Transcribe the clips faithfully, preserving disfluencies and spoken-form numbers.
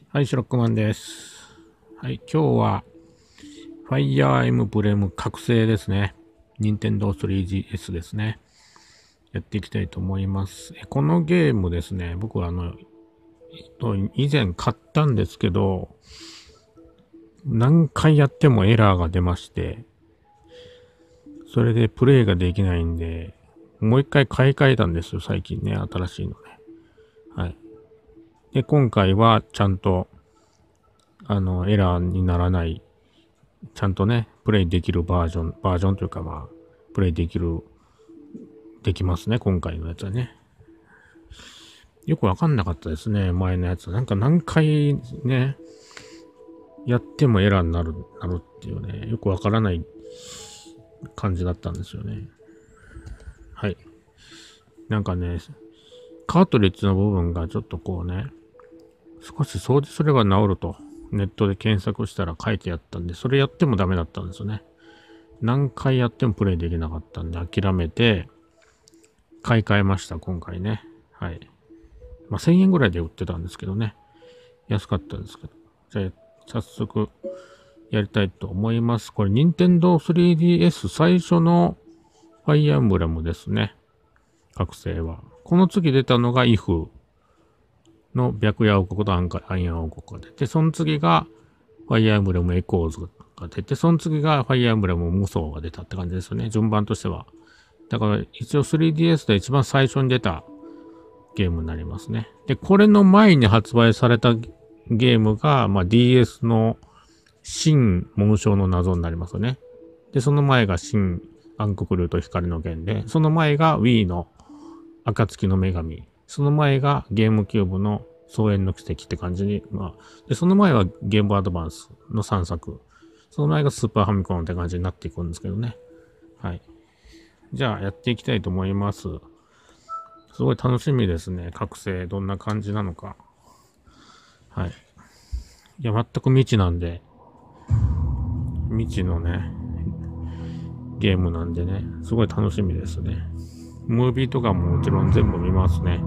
はい、シロックマンです。はい、今日は、ファイヤーエムブレム覚醒ですね。ニンテンドー スリージーエス ですね。やっていきたいと思います。このゲームですね、僕はあの、以前買ったんですけど、何回やってもエラーが出まして、それでプレイができないんで、もう一回買い替えたんですよ、最近ね、新しいのね。はい。で、今回はちゃんと、あの、エラーにならないちゃんとね、プレイできるバージョン、バージョンというかまあ、プレイできる、できますね、今回のやつはね。よくわかんなかったですね、前のやつ。なんか何回ね、やってもエラーになる、なるっていうね、よくわからない感じだったんですよね。はい。なんかね、カートリッジの部分がちょっとこうね、少し掃除すれば治ると、ネットで検索したら書いてあったんで、それやってもダメだったんですよね。何回やってもプレイできなかったんで、諦めて、買い替えました、今回ね。はい。まあ、せんえんぐらいで売ってたんですけどね。安かったですけど。じゃあ、早速、やりたいと思います。これ、ニンテンドー スリーディーエス 最初のファイアーエンブレムですね。覚醒は。この次出たのがイフの白夜王国とアンアイアン王国が出て、その次がファイアーエンブレムエコーズが出て、その次がファイアーエンブレム無双が出たって感じですよね。順番としては。だから一応 スリーディーエス で一番最初に出たゲームになりますね。で、これの前に発売されたゲームが、まあ、ディーエス の新紋章の謎になりますよね。で、その前が新暗黒竜と光の剣で、その前が Wii の暁の女神。その前がゲームキューブの双円の奇跡って感じに、まあ、で、その前はゲームアドバンスのさんさく。その前がスーパーファミコンって感じになっていくんですけどね。はい。じゃあやっていきたいと思います。すごい楽しみですね。覚醒、どんな感じなのか。はい。いや、全く未知なんで、未知のね、ゲームなんでね、すごい楽しみですね。ムービーとかももちろん全部見ますね。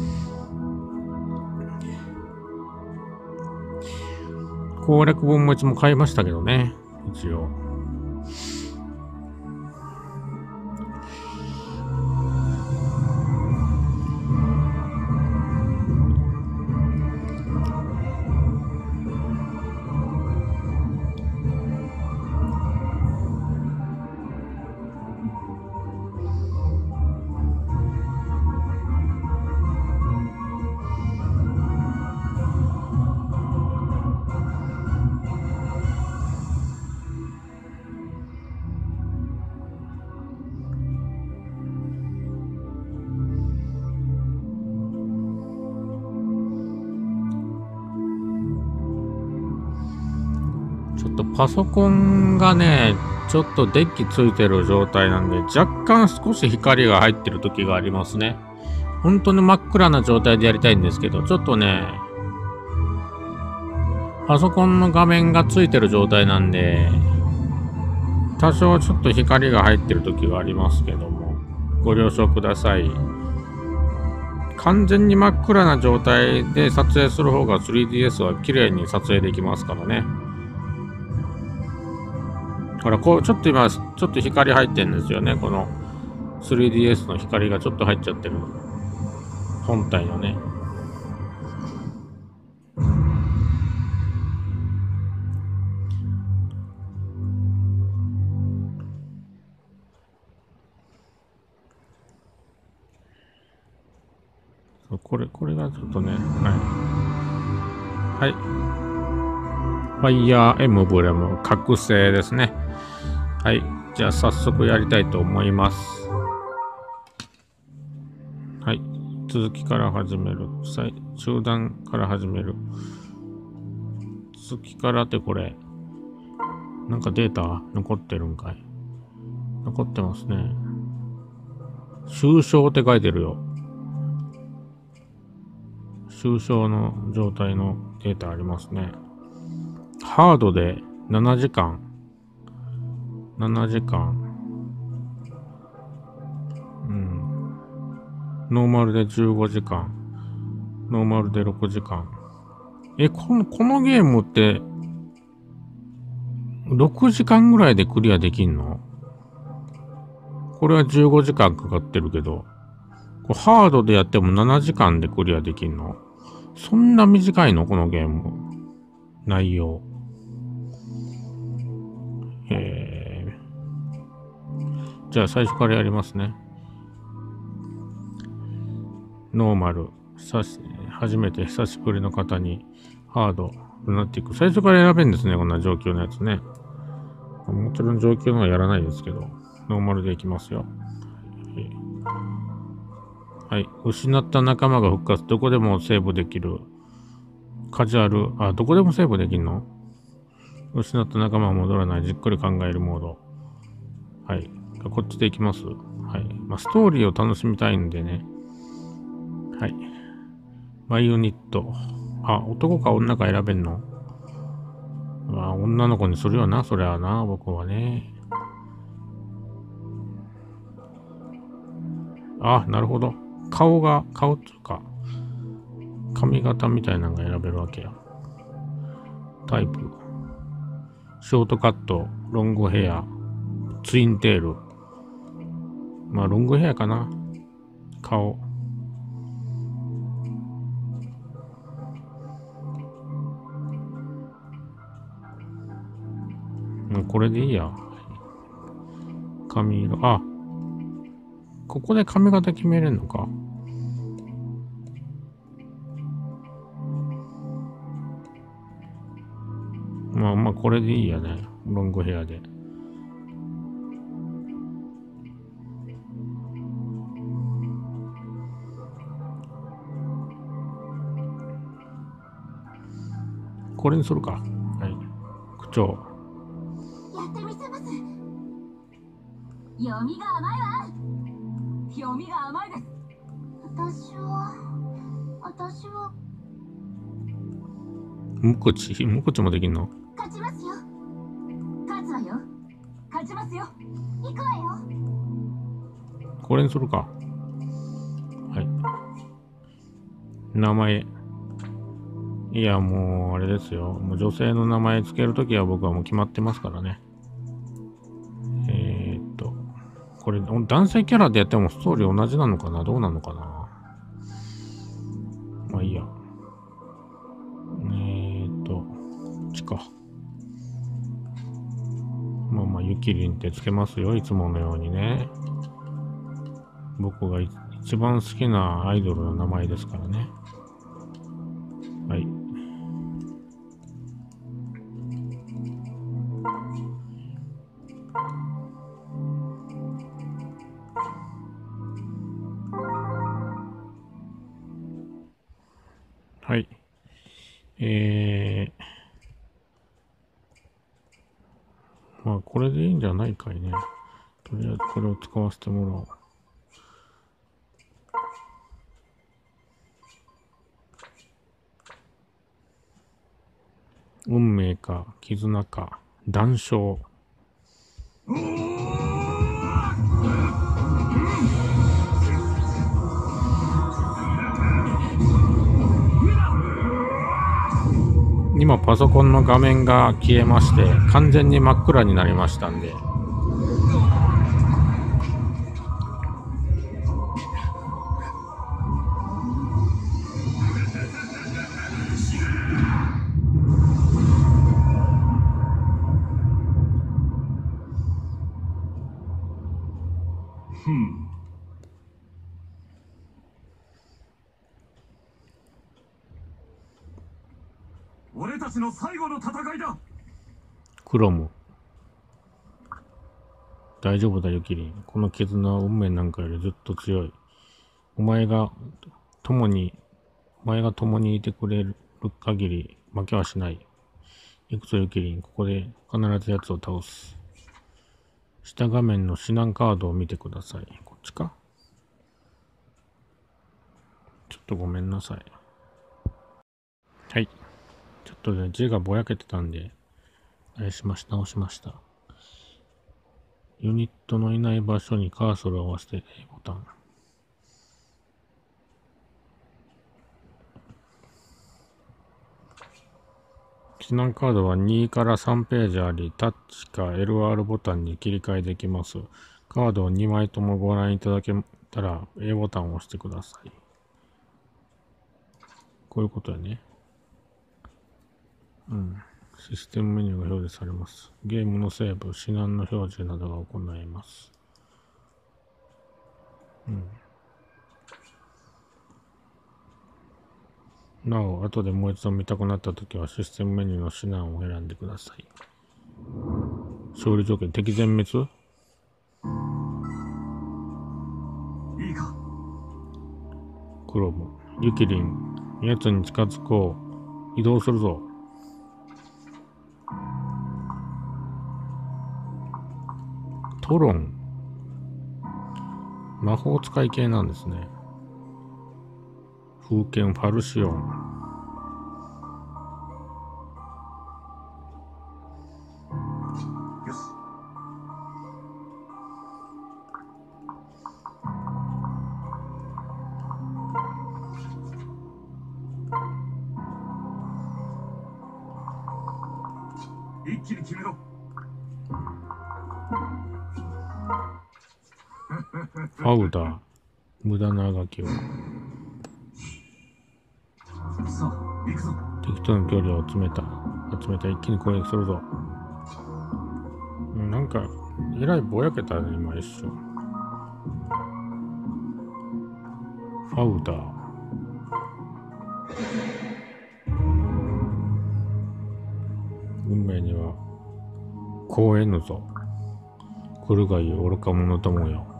攻略本もいつも買いましたけどね、一応。ちょっとパソコンがね、ちょっとデッキついてる状態なんで、若干少し光が入ってる時がありますね。本当に真っ暗な状態でやりたいんですけど、ちょっとね、パソコンの画面がついてる状態なんで、多少ちょっと光が入ってる時がありますけども、ご了承ください。完全に真っ暗な状態で撮影する方が スリーディーエス は綺麗に撮影できますからね。ほら、こう、ちょっと今、ちょっと光入ってるんですよね。この スリーディーエス の光がちょっと入っちゃってる。本体のね。これ、これがちょっとね、はい。はい。ファイヤーエムブレム覚醒ですね。はい。じゃあ早速やりたいと思います。はい。続きから始める。中段から始める。続きからってこれ、なんかデータ残ってるんかい。残ってますね。終章って書いてるよ。終章の状態のデータありますね。ハードでななじかん。ななじかん。うん。ノーマルでじゅうごじかん。ノーマルでろくじかん。 え、この、このゲームって、ろくじかんぐらいでクリアできんの？これはじゅうごじかんかかってるけど、これハードでやってもななじかんでクリアできんの？そんな短いのこのゲーム。内容。えー、じゃあ最初からやりますね。ノーマル。初めて久しぶりの方に、ハード、ルナティック。最初から選べるんですね、こんな状況のやつね。もちろん状況のはやらないですけど、ノーマルでいきますよ。はい。失った仲間が復活。どこでもセーブできる。カジュアル。あ、どこでもセーブできるの？失った仲間は戻らない。じっくり考えるモード。はい。こっちでいきます。はい。まあ、ストーリーを楽しみたいんでね。はい。マイユニット。あ、男か女か選べんの？まあ、女の子にするよな、そりゃあな、僕はね。あ、なるほど。顔が、顔っていうか、髪型みたいなのが選べるわけや。タイプ。ショートカット、ロングヘア、ツインテール。まあ、ロングヘアかな。顔。もうこれでいいや。髪色。あ、ここで髪型決めれんのか。まあまあ、これでいいやね。ロングヘアで。これにするか。はい。口調。 やってみせます。読みが甘いわ。読みが甘いです。私は、私は。 無口無口もできんの？ 勝ちますよ。勝つわよ。勝ちますよ。行くわよ。 これにするか。はい。名前。いや、もう、あれですよ。もう女性の名前つけるときは僕はもう決まってますからね。えー、っと、これ、男性キャラでやってもストーリー同じなのかな？どうなのかな？まあいいや。えー、っと、こっちか。まあまあ、ゆきりんってつけますよ。いつものようにね。僕が一番好きなアイドルの名前ですからね。はい。はい。えー、まあ、これでいいんじゃないかいね。とりあえずこれを使わせてもらおう。運命か、絆か、談笑。今パソコンの画面が消えまして、完全に真っ暗になりましたんで。 俺たちの最後の戦いだ。 クロム。大丈夫だよ、キリン。この絆は運命なんかよりずっと強い。お前が共に、お前が共にいてくれる限り負けはしない。行くぞ、ユキリン。ここで必ず奴を倒す。下画面の指南カードを見てください。こっちか？ちょっとごめんなさい。はい。ちょっとね、字がぼやけてたんで、あれしました、直しました。ユニットのいない場所にカーソルを合わせて A ボタン。 指南カードはにからさんページあり、タッチか エルアール ボタンに切り替えできます。カードをにまいともご覧いただけたら A ボタンを押してください。こういうことやね。うん。システムメニューが表示されます。ゲームのセーブ、指南の表示などが行えます。うん。なお、後でもう一度見たくなったときは、システムメニューの指南を選んでください。勝利条件、敵全滅？ いいか。 クロム。ユキリン。奴に近づこう。移動するぞ。トロン。魔法使い系なんですね。風剣ファルシオン。 よし。一気に決めろ。 ファウダー。無駄なあがきを。 さあ、行くぞ。 敵との距離を集めた。集めた。一気に攻撃するぞ。うん、なんか、えらいぼやけたね、今一瞬。ファウダー。運命には、こうえぬぞ。来るがいい愚か者どもよ。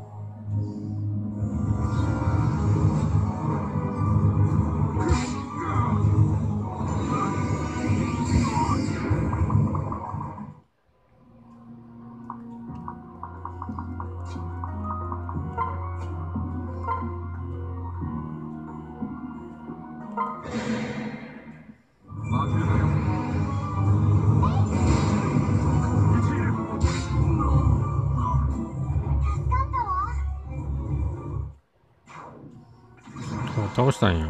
倒したんや。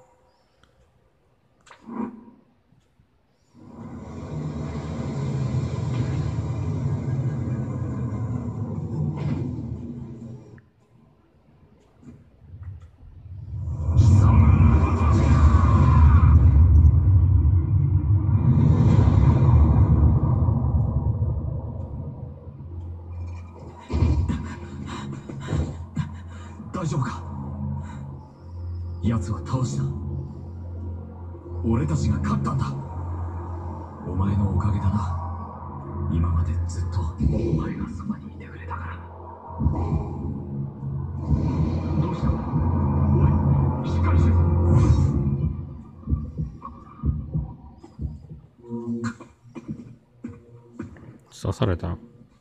大丈夫か。奴は倒した。俺たちが勝ったんだ。お前のおかげだな。今までずっとお前がそばにいてくれたから。どうした？おい、しっかりしろ。 刺された。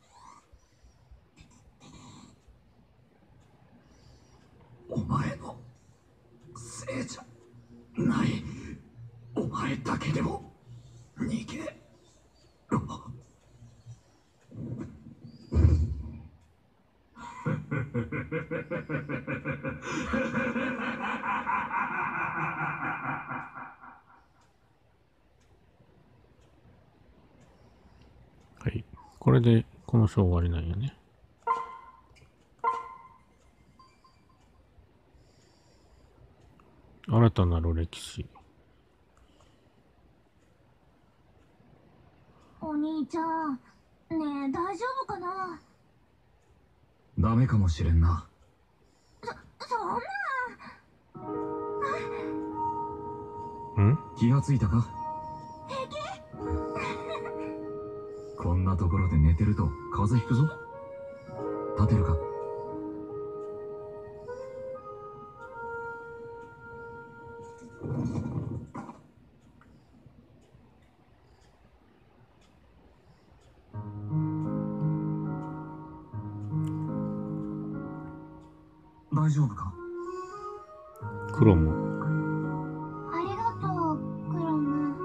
お前のせいじゃない。お前だけでも逃げろ。 はい。これでこの章終わりなんやね。新たなる歴史。 お兄ちゃん、ねえ大丈夫かな。 ダメかもしれんな。 そそんん？ 気がついたか？ 平気？ こんなところで寝てると風邪ひくぞ。立てるか？大丈夫か？ クロム。 ありがとう、クロム。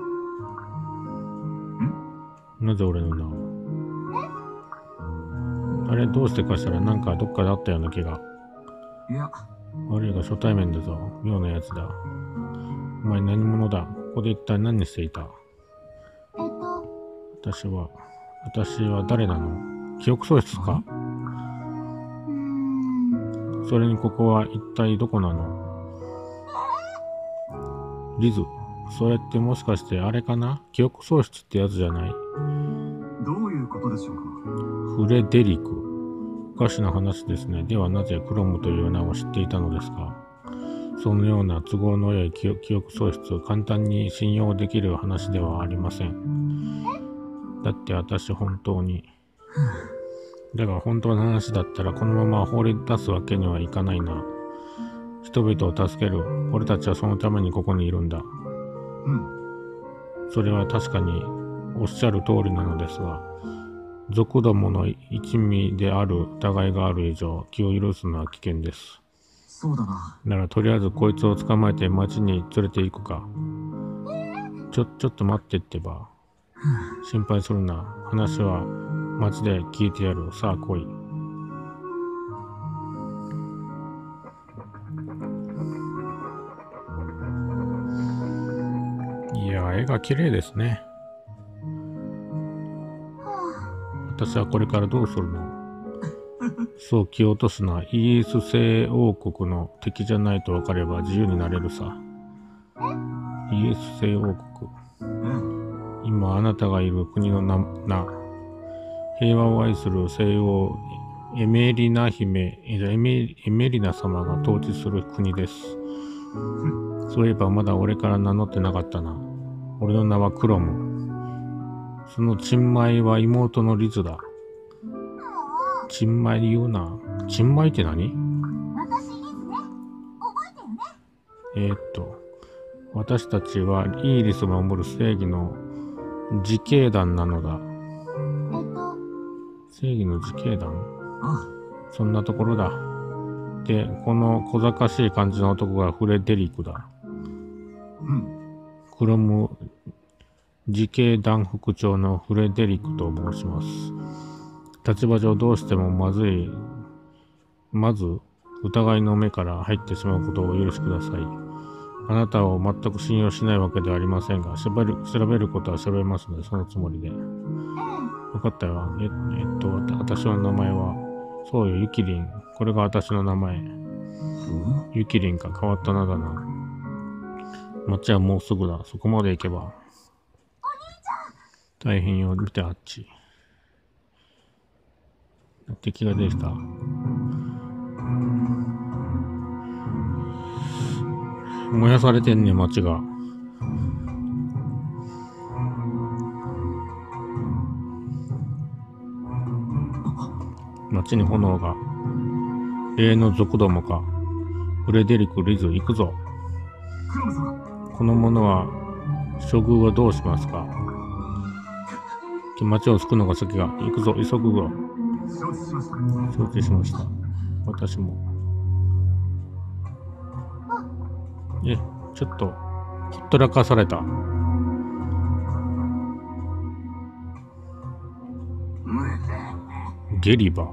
なぜ俺の名を？あれどうしてかしたらなんかどっかであったような気が。 いや、 悪いが初対面だぞ。妙なやつだ。お前何者だ？ここで一体何していた？ えっ私は、私は誰なの？記憶喪失か？ うーん。 それにここは一体どこなの？リズ、それってもしかしてあれかな？記憶喪失ってやつじゃない？ どういうことでしょうか。 フレデリク。おかしな話ですね。ではなぜクロムという名を知っていたのですか？そのような都合の良い記憶、記憶喪失を簡単に信用できる話ではありません。だって私本当に。だが本当の話だったらこのまま放り出すわけにはいかないな。人々を助ける。俺たちはそのためにここにいるんだ。 うん。 それは確かにおっしゃる通りなのですが、族どもの一味である疑いがある以上、気を許すのは危険です。 そうだな。 ならとりあえずこいつを捕まえて町に連れて行くか。ちょ、ちょっと待ってってば。心配するな。話は町で聞いてやる。さあ来い。いや、絵が綺麗ですね。私はこれからどうするの？そう気を落とすな。イギリス西王国の敵じゃないと分かれば自由になれるさ。イギリス西王国。今あなたがいる国の名、名平和を愛する西王エメリナ姫、エメ、エメリナ様が統治する国です。そういえばまだ俺から名乗ってなかったな。俺の名はクロム。そのチンマイは妹のリズだ。チンマイ言うな。チンマイって何？ 私リズね。覚えてるね。 えー、っと、私たちはイギリスを守る正義の自警団なのだ。 えっと、 正義の自警団？ あそんなところだ。で、この小賢しい感じの男がフレデリクだ。 うん。 クロム自警団副長のフレデリクと申します。立場上どうしてもまずい、まず疑いの目から入ってしまうことをお許しください。あなたを全く信用しないわけではありませんが、調べる、調べることは調べますので、そのつもりで。分かったよ。え、えっと、私の名前は、そうよ、ユキリン。これが私の名前。ユキリンか変わった名だな。町はもうすぐだ。そこまで行けば。大変よ。見てあっち。敵ができた。燃やされてんね、町が。町に炎が。霊の族どもか。フレデリク・リズ、行くぞ。 クロム様。 この者は、処遇はどうしますか？町を救うのが先が。行くぞ、急ぐぞ。 承知しました。 承知しました。私も。え、ちょっと、ほったらかされた。ゲリバ。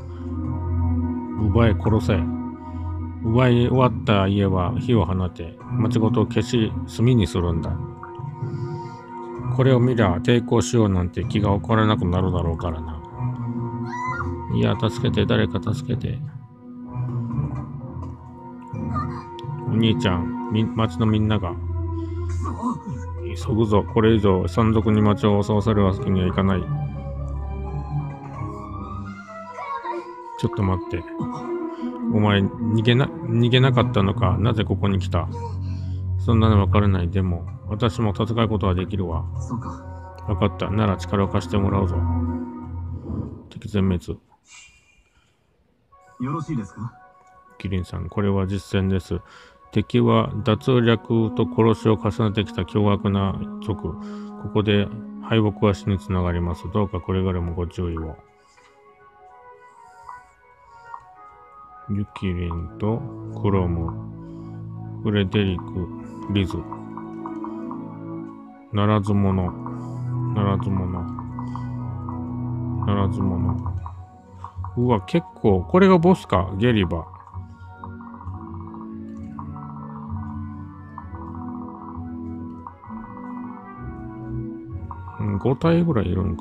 奪え、殺せ。奪い終わった家は火を放て、町ごと消し、炭にするんだ。これを見りゃ抵抗しようなんて気が起こらなくなるだろうからな。いや、助けて、誰か助けて。お兄ちゃん、み町のみんなが。急ぐぞ、これ以上山賊に町を襲わせるわけにはいかない。ちょっと待って。お前、逃げな、逃げなかったのか？なぜここに来た？そんなのわからない。でも、私も戦うことはできるわ。 そうか。 わかった。なら力を貸してもらうぞ。敵全滅。 よろしいですか？ キリンさん、これは実戦です。敵は奪略と殺しを重ねてきた凶悪な族。ここで敗北は死につながります。どうかこれからもご注意を。ユキリンとクロム、フレデリク、リズ。ならず者、ならず者、ならず者。うわ、結構、これがボスか、ゲリバ。うーん、ご体ぐらいいるんか。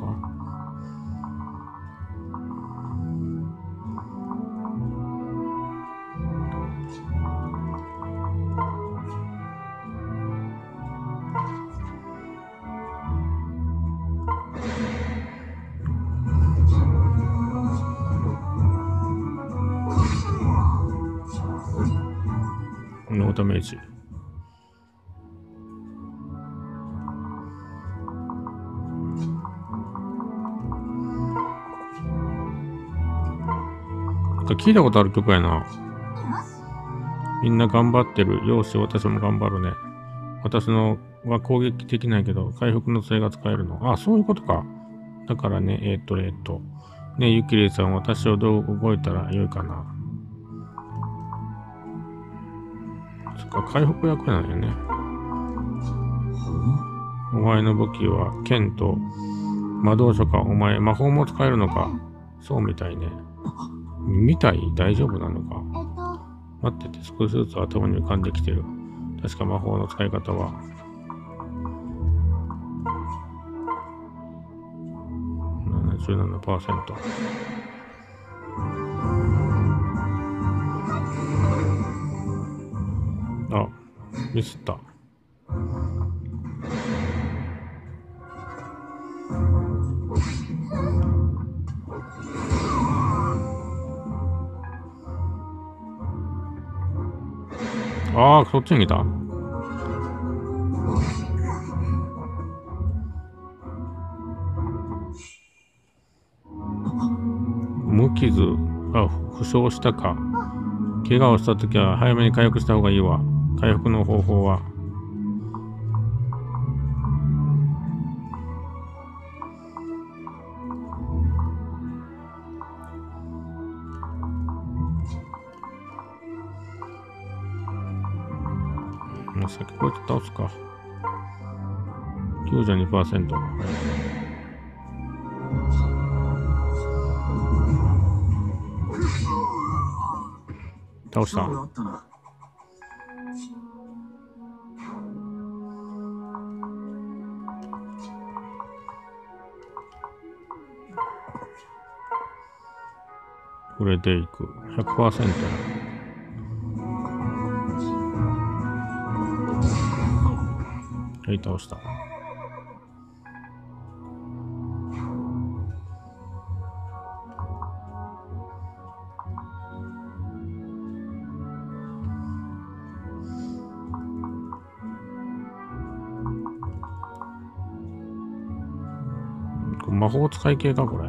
ノーダメージ。聞いたことある曲やな。みんな頑張ってる。よし、私も頑張るね。私のは攻撃できないけど、回復の杖が使えるの。あ、そういうことか。だからね、えっ、ー、と、えっ、ー、と。ねえ、ゆきりさん、私をどう動いたらよいかな。そっか、回復役なんよね。お前の武器は剣と魔導書か。お前、魔法も使えるのか。そうみたいね。みたい？大丈夫なのか。待ってて、少しずつ頭に浮かんできてる。確か魔法の使い方は。ななじゅうななパーセント。あ、ミスった。ああ、そっちに来た。無傷、あ、負傷したか。怪我をしたときは早めに回復した方がいいわ。回復の方法は。もう先こうやって倒すか。きゅうじゅうにパーセント。はい、倒した。これでいく。ひゃくパーセント。はい、倒した。魔法使い系か、これ。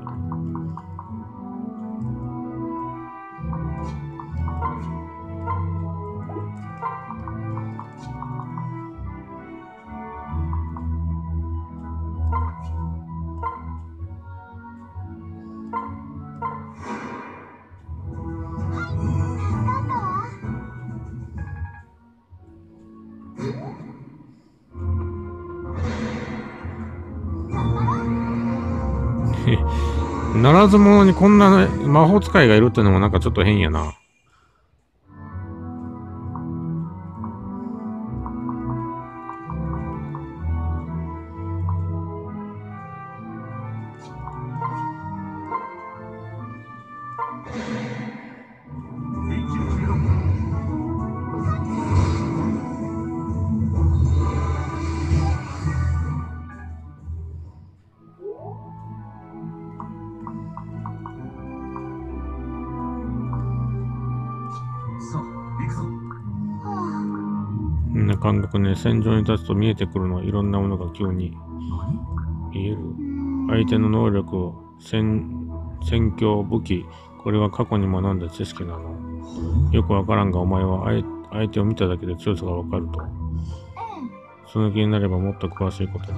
ならず者にこんな魔法使いがいるってのもなんかちょっと変やな。こんな感覚ね、戦場に立つと見えてくるのは、いろんなものが急に見える。相手の能力、戦、戦況、武器、これは過去に学んだ知識なの。よくわからんが、お前は相手を見ただけで強さがわかると。その気になればもっと詳しいことも。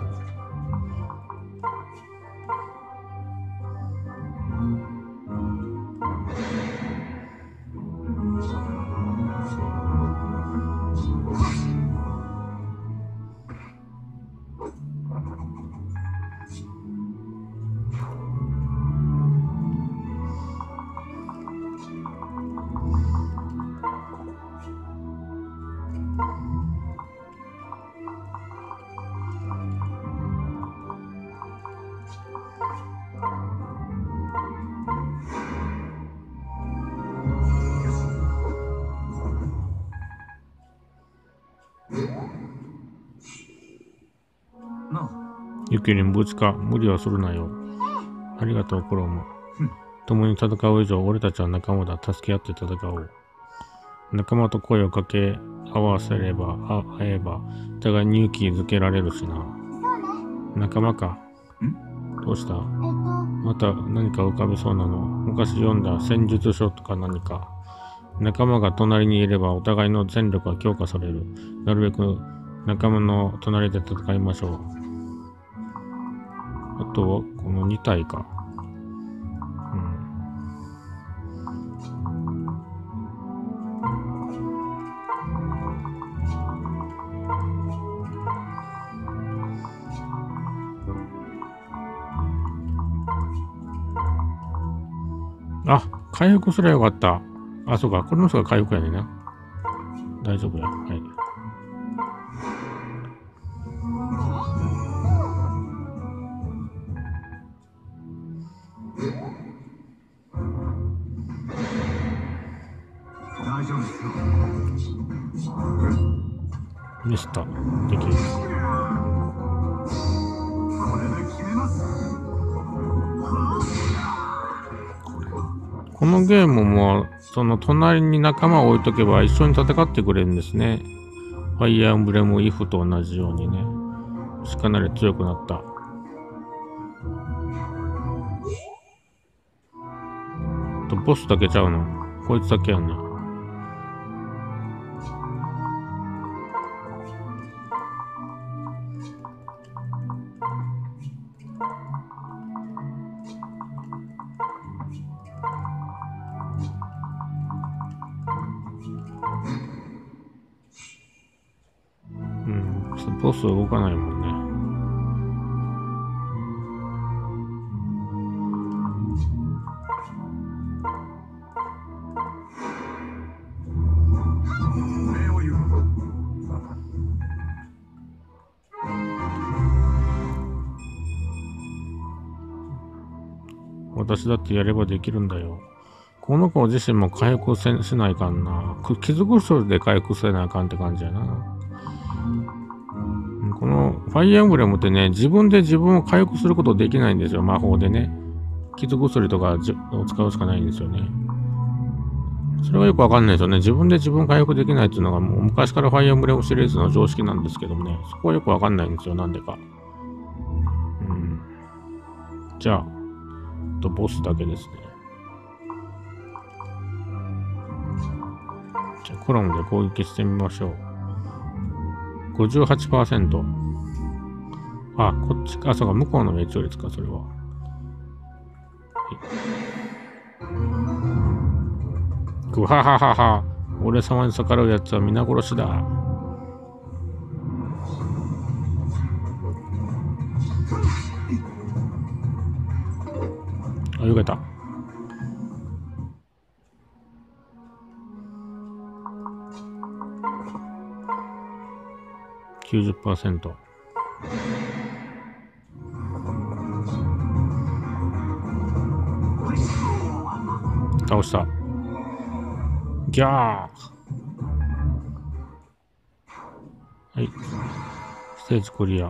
なあ。 ユキリン、無事か。無理はするなよ。ありがとう、クロム。共に戦う以上、俺たちは仲間だ。助け合って戦おう。仲間と声をかけ合わせれば、あ会えば、互いに勇気づけられるしな。仲間か。どうした？また何か浮かびそうなの？昔読んだ戦術書とか何か。仲間が隣にいればお互いの戦力が強化される。なるべく仲間の隣で戦いましょう。あとはこのに体か。うん。あ、回復すればよかった。あ、そうか。この人が回復やねんな。大丈夫や。はい。 大丈夫ですよ。 ミスター。できる。 これで決めます。 このゲームも、その隣に仲間を置いとけば一緒に戦ってくれるんですね。ファイアーエンブレムイフと同じようにね。かなり強くなった。とボスだけちゃうの。こいつだけやんな。うん、ボスは動かないもんね。私だってやればできるんだよ。この子自身も回復せしないかんな。傷薬で回復せないかんって感じやな。このファイアーエンブレムってね、自分で自分を回復することできないんですよ。魔法でね。傷薬とかを使うしかないんですよね。それがよくわかんないですよね。自分で自分回復できないっていうのがもう昔からファイアーエンブレムシリーズの常識なんですけどもね。そこはよくわかんないんですよ。なんでか。うん。じゃあ、とボスだけですね。じゃあコロムで攻撃してみましょう。ごじゅうはちパーセント。あ、こっちか。そうか、向こうの命中率か、それは。ぐはははは。俺様に逆らうやつは皆殺しだ。あ、よかった。きゅうじゅっパーセント。倒した。ギャー。はい。ステージクリア。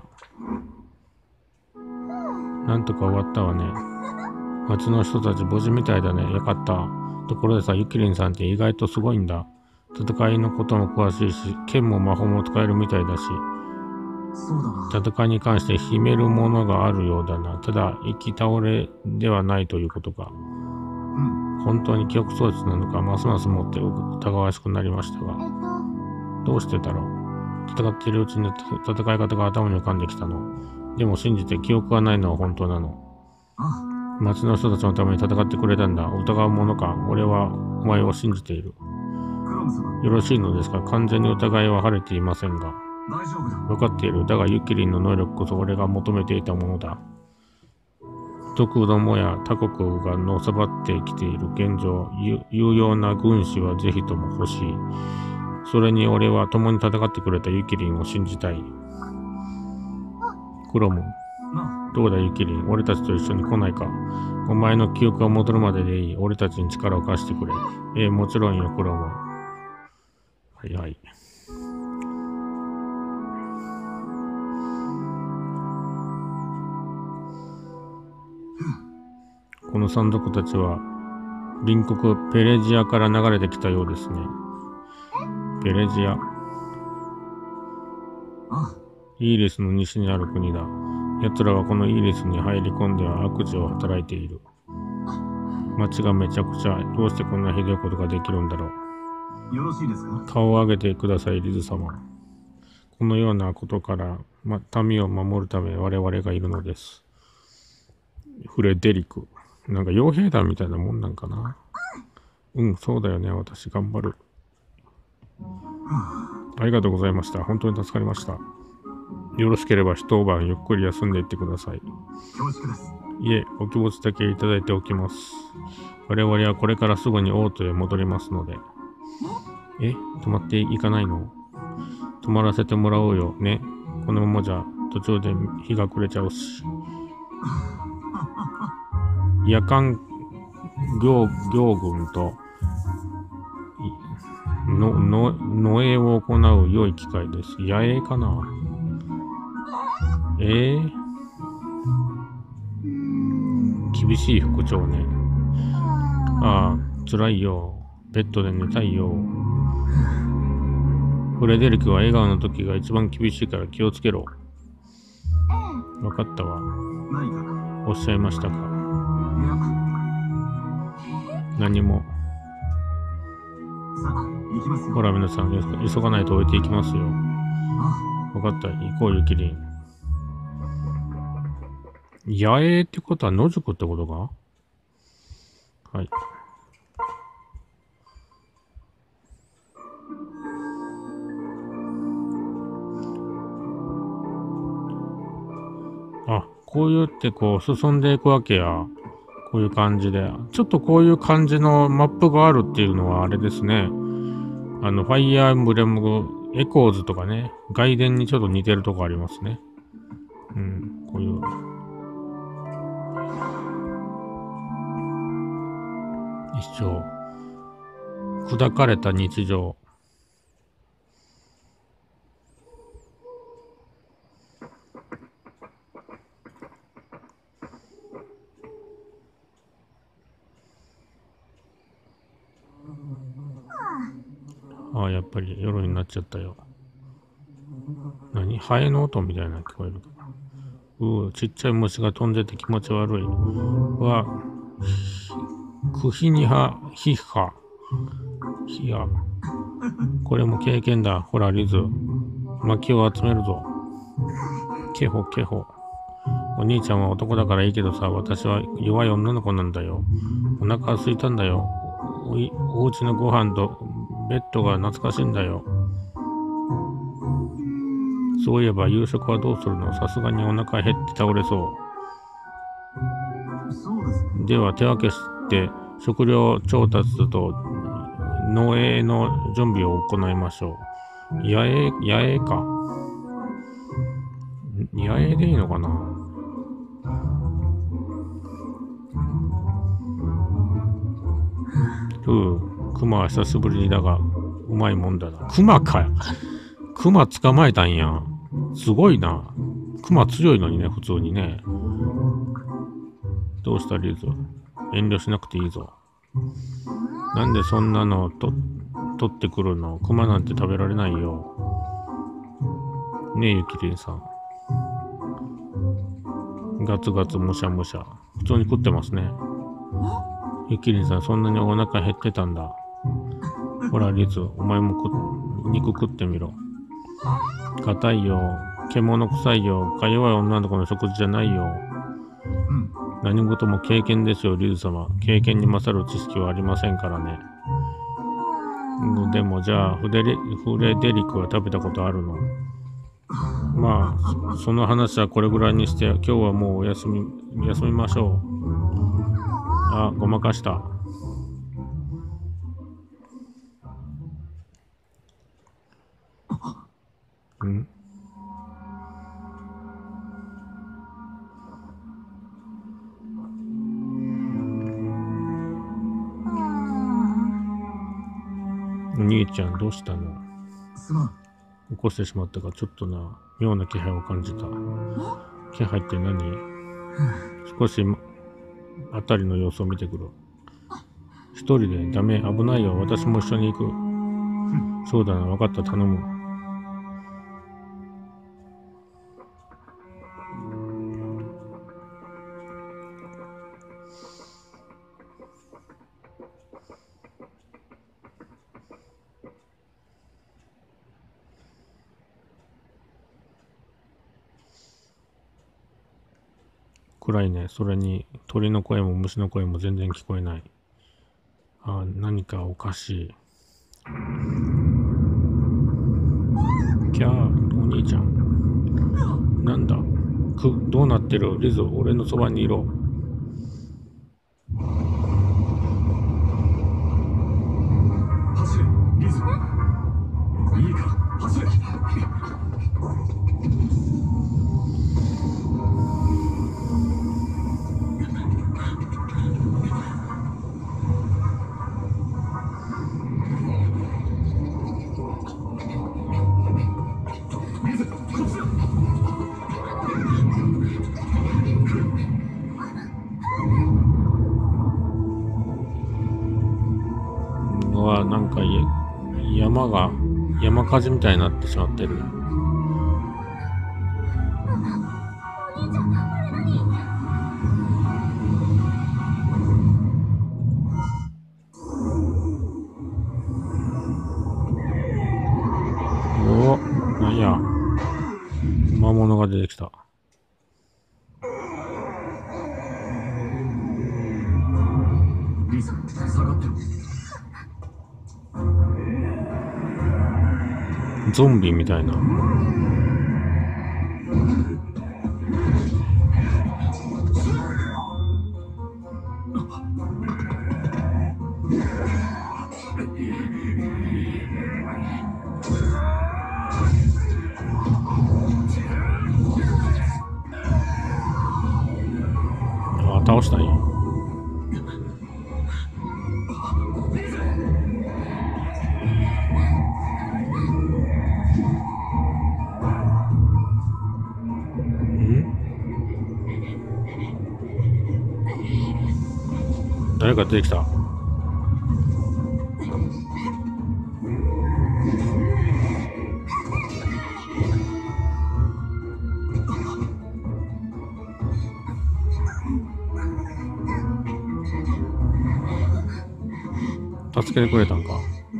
なんとか終わったわね。町の人たち無事みたいだね。よかった。ところでさ、ユキリンさんって意外とすごいんだ。戦いのことも詳しいし、剣も魔法も使えるみたいだし。 そうだな。 戦いに関して秘めるものがあるようだな。ただ、生き倒れではないということか。 うん。 本当に記憶装置なのか、ますますもって疑わしくなりましたが。どうしてだろう。戦っているうちに戦い方が頭に浮かんできたの。でも信じて記憶がないのは本当なの。 ああ。 町の人たちのために戦ってくれたんだ。疑うものか。俺はお前を信じている。 クロム様。 よろしいのですか。完全に疑いは晴れていませんが。 大丈夫だ。 分かっている。だがユキリンの能力こそ俺が求めていたものだ。毒どもや他国がのさばってきている現状、有用な軍師はぜひとも欲しい。それに俺は共に戦ってくれたユキリンを信じたい。クロム。どうだユキリン、俺たちと一緒に来ないか。お前の記憶が戻るまででいい。俺たちに力を貸してくれ。ええ、もちろんよ、クロム。はいはい。 この山賊たちは隣国ペレジアから流れてきたようですね。ペレジア。 あ、 イーリスの西にある国だ。奴らはこのイーリスに入り込んでは悪事を働いている。町がめちゃくちゃ。どうしてこんなひどいことができるんだろう。 よろしいですか？ 顔を上げてください、リズ様。このようなことから、ま、民を守るため我々がいるのです。フレデリク。なんか傭兵団みたいなもんなんかな。うん、そうだよね。私頑張る。ありがとうございました。本当に助かりました。よろしければ一晩ゆっくり休んでいってください。 恐縮です。 いえ、お気持ちだけいただいておきます。我々はこれからすぐにオートへ戻りますので。え、泊まっていかないの？泊まらせてもらおうよね。このままじゃ途中で日が暮れちゃうし。夜間行行軍とのの農営を行う良い機会です。野営かな？ええー、厳しい副長ね。ああ、辛いよ。ベッドで寝たいよ。フレデリクは笑顔の時が一番厳しいから気をつけろ。わかったわ。 何か？ おっしゃいましたか？ いや。 何も。 さあ、行きますよ。 ほら皆さん、急がないと置いていきますよ。 あ、 わかった。行こう、ゆきりん。野営ってことは野宿ってことか？はい。あ、こういうってこう進んでいくわけや。こういう感じで。ちょっとこういう感じのマップがあるっていうのはあれですね。あの、ファイヤーエンブレムエコーズとかね、外伝にちょっと似てるとこありますね。うん、こういう。一生。砕かれた日常。ああ、やっぱり夜になっちゃったよ。何？ハエの音みたいなの聞こえる。うう、ちっちゃい虫が飛んでて気持ち悪い。は、クヒニハ、ヒッハ。ヒヤ。これも経験だ。ほら、リズ。薪を集めるぞ。ケホ、ケホ。お兄ちゃんは男だからいいけどさ、私は弱い女の子なんだよ。お腹が空いたんだよ。おい、お家のご飯とベッドが懐かしいんだよ。そういえば夕食はどうするの？さすがにお腹減って倒れそう。 そうですね。 では手分けして食料調達と農営の準備を行いましょう。野営、野営か。野営でいいのかな？うう、クマは久しぶりだがうまいもんだな。クマかよ。クマ捕まえたんや。すごいな。クマ強いのにね、普通にね。どうしたリズ？遠慮しなくていいぞ。なんでそんなのと取ってくるの？クマなんて食べられないよ。ねえ、ゆきりんさん。ガツガツむしゃむしゃ。普通に食ってますね。ゆきりんさん、そんなにお腹減ってたんだ。ほら、リズ、お前もく肉食ってみろ。硬いよ。獣臭いよ。か弱い女の子の食事じゃないよ。 うん。 何事も経験ですよ、リズ様。経験に勝る知識はありませんからね。でも、じゃあフレリ、フレデリクは食べたことあるの？まあ、その話はこれぐらいにして、今日はもうお休み、休みましょう。あ、ごまかした。ん？お兄ちゃんどうしたの？ すまん。 起こしてしまったが、ちょっとな、妙な気配を感じた。気配って何？少し、 あたりの様子を見てくる。一人でダメ、危ないよ。私も一緒に行く。そうだな、分かった、頼む。暗いね。それに鳥の声も虫の声も全然聞こえない。あ、何かおかしい。キャー、お兄ちゃん。なんだく、どうなってる？リズ、俺のそばにいろ。 走れ、リズ。いいから、走れ。リズ、こっちだ。 うわ、なんかい山が、山火事みたいになってしまってる。 お兄ちゃん、あれ何？ お、なんや。魔物が出てきた。 リズ、下がってろ。 ゾンビみたいな。あ、倒したんや。誰か出てきた。助けてくれたんか。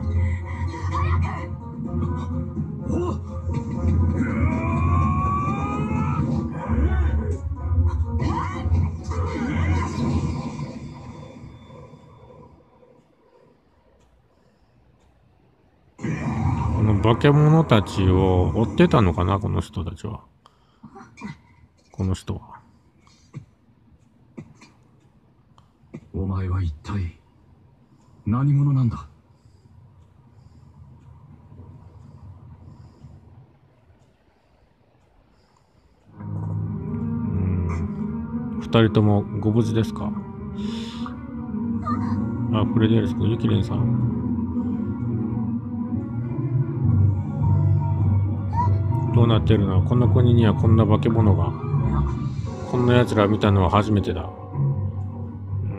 この化け物たちを追ってたのかな、この人たちは。この人は。 お前は一体何者なんだ？ うーん。二人ともご無事ですか？あ、フレデリス君、ユキレンさん。どうなってるの？この国にはこんな化け物が。こんな奴ら見たのは初めてだ。うん。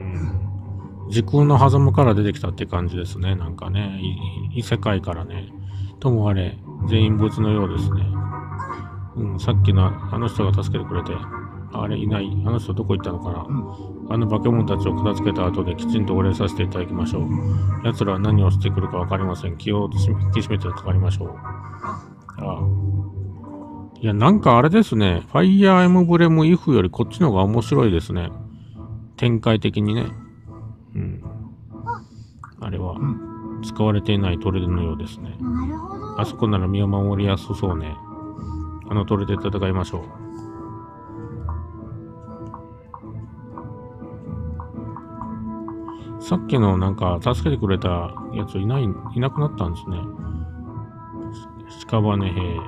時空の狭間から出てきたって感じですね。なんかね。異世界からね。ともあれ、全員没のようですね。うん、さっきのあの人が助けてくれて。あれいない。あの人どこ行ったのかな。あの化け物たちを片付けた後できちんとお礼させていただきましょう。奴らは何をしてくるかわかりません。気を引き締めてかかりましょう。ああ。いや、なんかあれですね。ファイヤーエムブレムイフよりこっちの方が面白いですね。展開的にね。うん。あれは、使われていないトレのようですね。 なるほど。 あそこなら身を守りやすそうね。あのトレで戦いましょう。さっきのなんか助けてくれたやついない、いなくなったんですね。屍兵。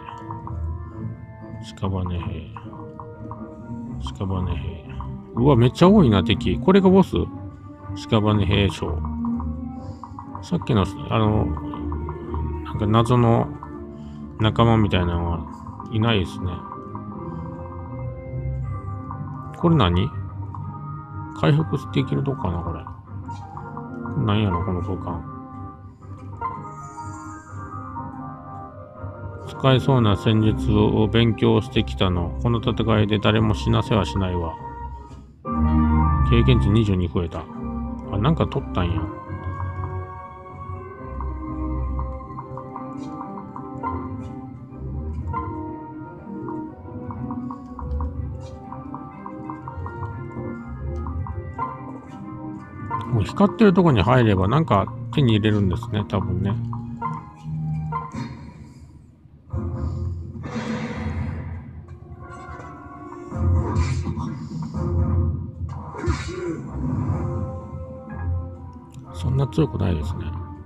屍兵。屍兵。うわ、めっちゃ多いな、敵。これがボス？屍兵将。さっきの、あの、なんか謎の仲間みたいなのはいないですね。これ何？ 回復できるとこかな、これ。なんやろ、この空間。使えそうな戦術を勉強してきたの。この戦いで誰も死なせはしないわ。経験値にじゅうに増えた。あ、なんか取ったんや。もう光ってるとこに入ればなんか手に入れるんですね、多分ね。そんな強くないですね。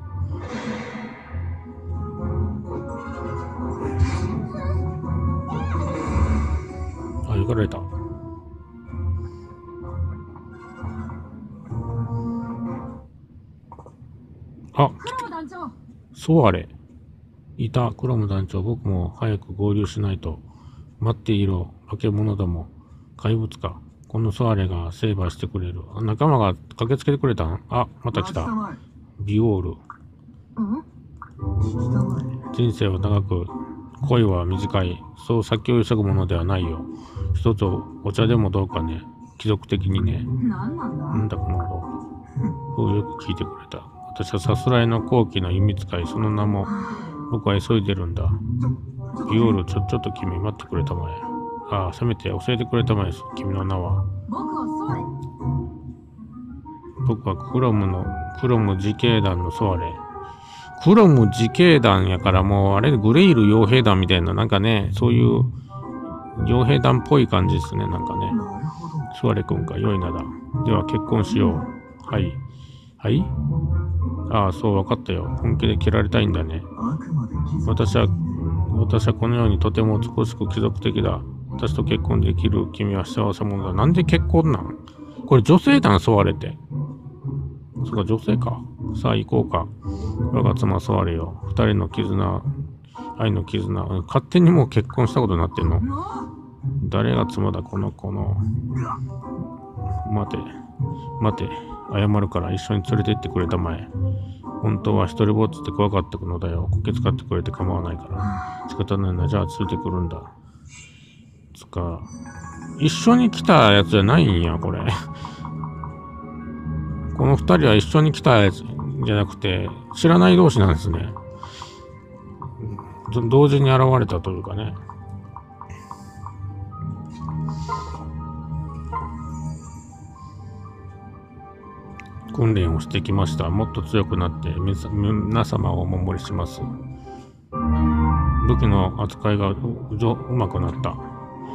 あ、よかられた。あ、そうあれ。いた、クロム団長。僕も早く合流しないと。待っていろ、化け物ども。怪物か。このソアレがセーバーしてくれる。仲間が駆けつけてくれたん？あ、また来た。ビオール。人生は長く、恋は短い。そう先を急ぐものではないよ。一つお茶でもどうかね。貴族的にね。なんだこのこと。よく聞いてくれた。私はさすらいの高貴な弓使い、その名も、僕は急いでるんだ。ビオール、ちょ、ちょっと君、待ってくれたまえ。ああ、せめて教えてくれたまえ、君の名は。僕はクロムの、クロム自警団のソアレ。クロム自警団やからもう、あれ、グレイル傭兵団みたいな、なんかね、そういう傭兵団っぽい感じですね、なんかね。ソアレ君か、良いなだ。では結婚しよう。はい。はい？ああ、そう、わかったよ。本気で切られたいんだね。私は、私はこのようにとても美しく貴族的だ。私と結婚できる君は幸せ者だ。なんで結婚なん？これ女性団ソワレって。そうか、女性か。さあ行こうか。我が妻ソワレよ。二人の絆、愛の絆。勝手にもう結婚したことになってんの？誰が妻だ、この子の。待て、待て。謝るから一緒に連れて行ってくれたまえ。本当は一人ぼっちで怖かったのだよ。こけ使ってくれて構わないから。仕方ないな。じゃあついてくるんだ。つか、一緒に来たやつじゃないんや、これ。この二人は一緒に来たやつじゃなくて、知らない同士なんですね。同時に現れたというかね。訓練をしてきました。もっと強くなって皆様をお守りします。武器の扱いがうまくなった。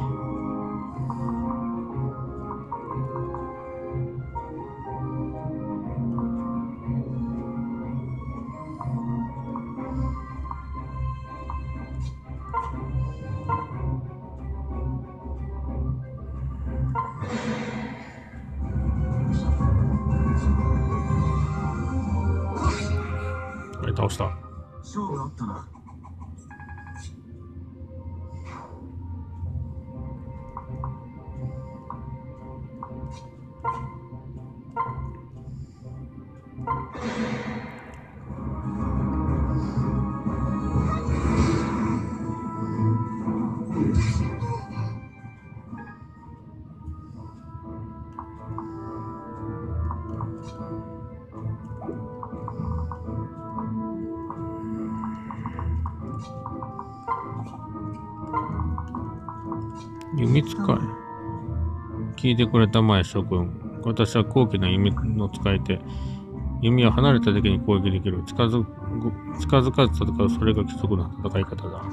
倒した。 勝負あったな。 弓使い。聞いてくれたまえ諸君。私は高貴な弓の使い手。弓は離れた時に攻撃できる。近づ近づかず戦う。それが貴族の戦い方だ。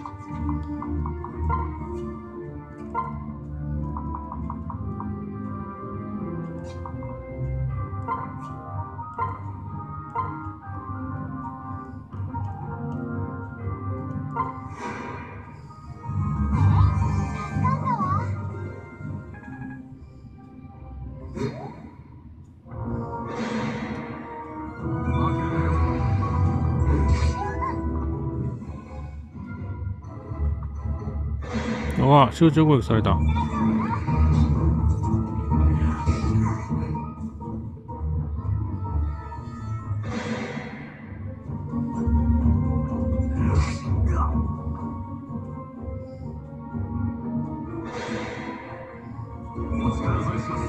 ああ、集中攻撃された。 お力添えします。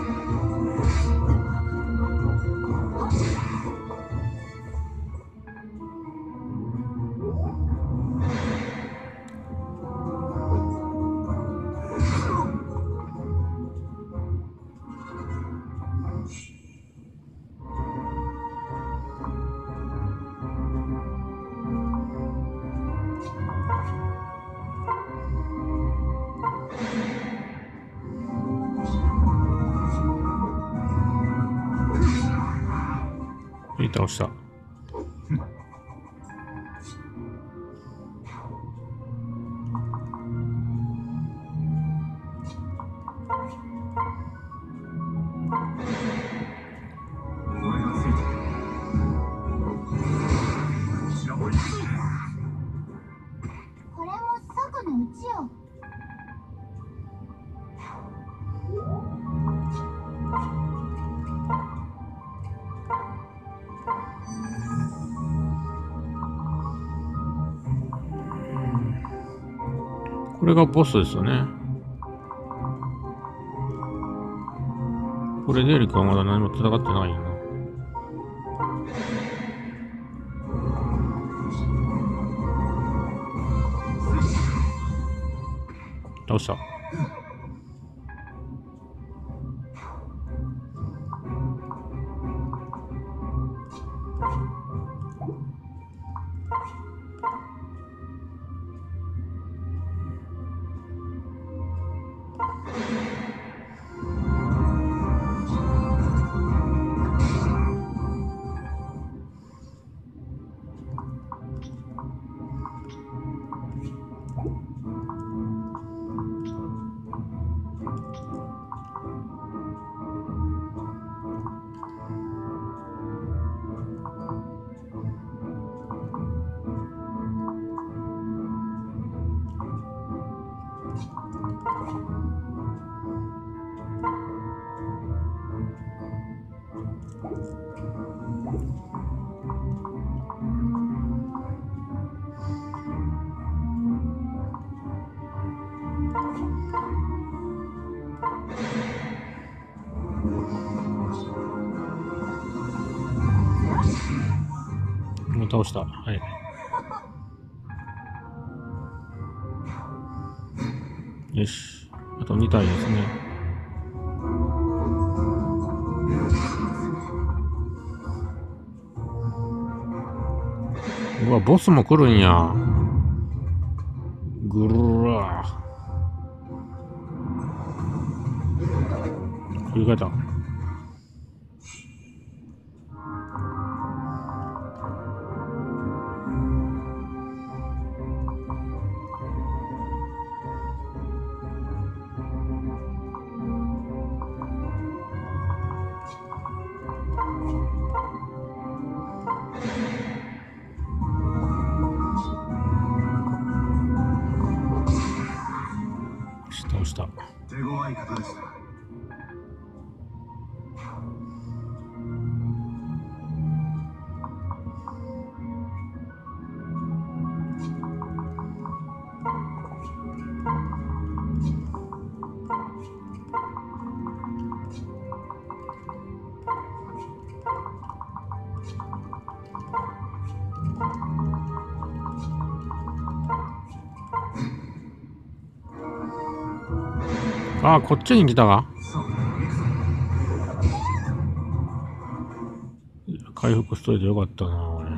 いい倒した。 俺がついてる。こちらも行くぞ。 これも策のうちよ。 これがボスですよね。これでエリカはまだ何も戦ってないよな。倒した。もう倒した。はい。よし。あとに体ですね。うわ、ボスも来るんや。ぐるー。冬型。倒した。 手強い方でした。 ああ、こっちに来たか。回復しといてよかったな、俺。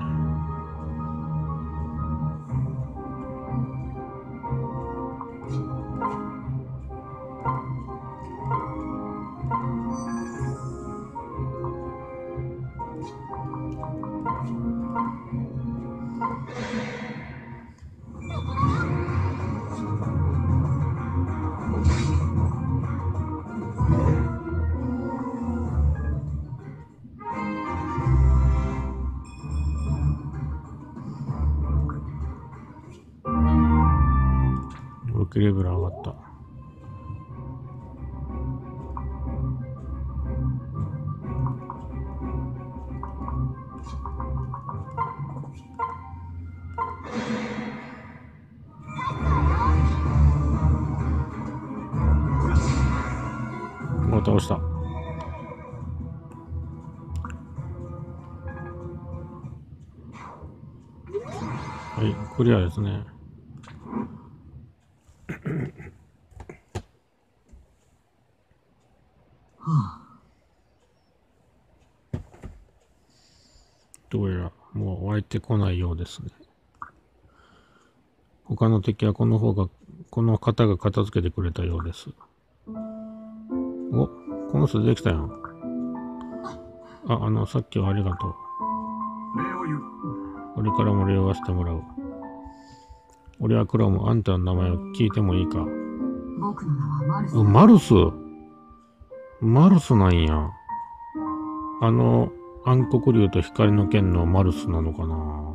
武器レベル上がった。 を倒した。はい、クリアですね。どうやらもう湧いてこないようですね。他の敵はこの方が、この方が片付けてくれたようです。お、この人出てきたやん。あ、あの、さっきはありがとう。俺からも礼をしてもらう。俺はクロム、あんたの名前を聞いてもいいか。 僕の名はマルス。 マルスマルスなんや。あの、暗黒竜と光の剣のマルスなのかな。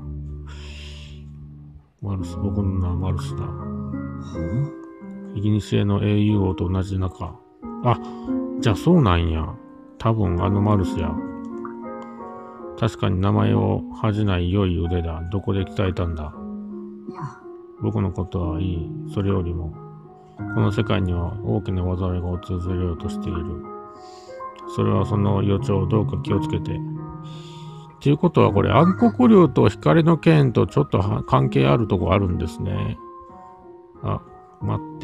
マルス、僕の名はマルスだ。イギリスへの英雄王と同じ中。あ、じゃあそうなんや。多分あのマルスや。確かに名前を恥じない良い腕だ。どこで鍛えたんだ。 いや、 僕のことはいい。それよりも、この世界には大きな災いが訪れようとしている。それはその予兆をどうか気をつけて。っていうことはこれ暗黒竜と光の剣とちょっと関係あるとこあるんですね。あ、待って。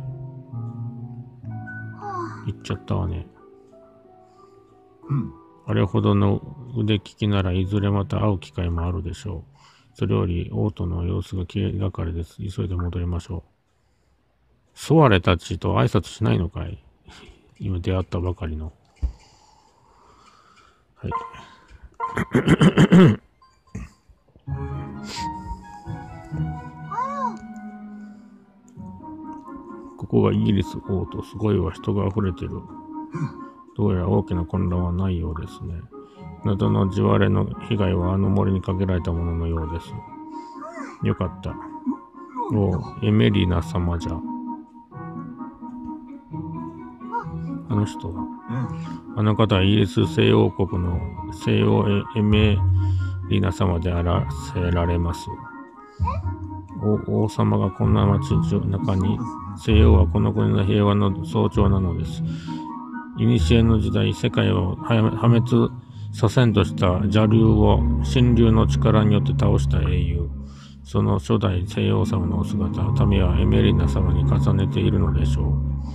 行っちゃったわね。 うん。 あれほどの腕利きならいずれまた会う機会もあるでしょう。それより王都の様子が気がかりです。急いで戻りましょう。ソワレたちと挨拶しないのかい？今出会ったばかりの。はい。ここがイギリス王都、すごいわ、人が溢れてる。どうやら大きな混乱はないようですね。謎の地割れの被害はあの森にかけられたもののようです。よかった。おう、エメリナ様じゃ。あの人は。あの方はイギリス西欧国の西欧エメリナ様であらせられます。お王様がこんな町の中に、西欧はこの国の平和の象徴なのです。古の時代、世界を破滅させんとした邪竜を神竜の力によって倒した英雄。その初代西欧様のお姿、民はエメリナ様に重ねているのでしょう。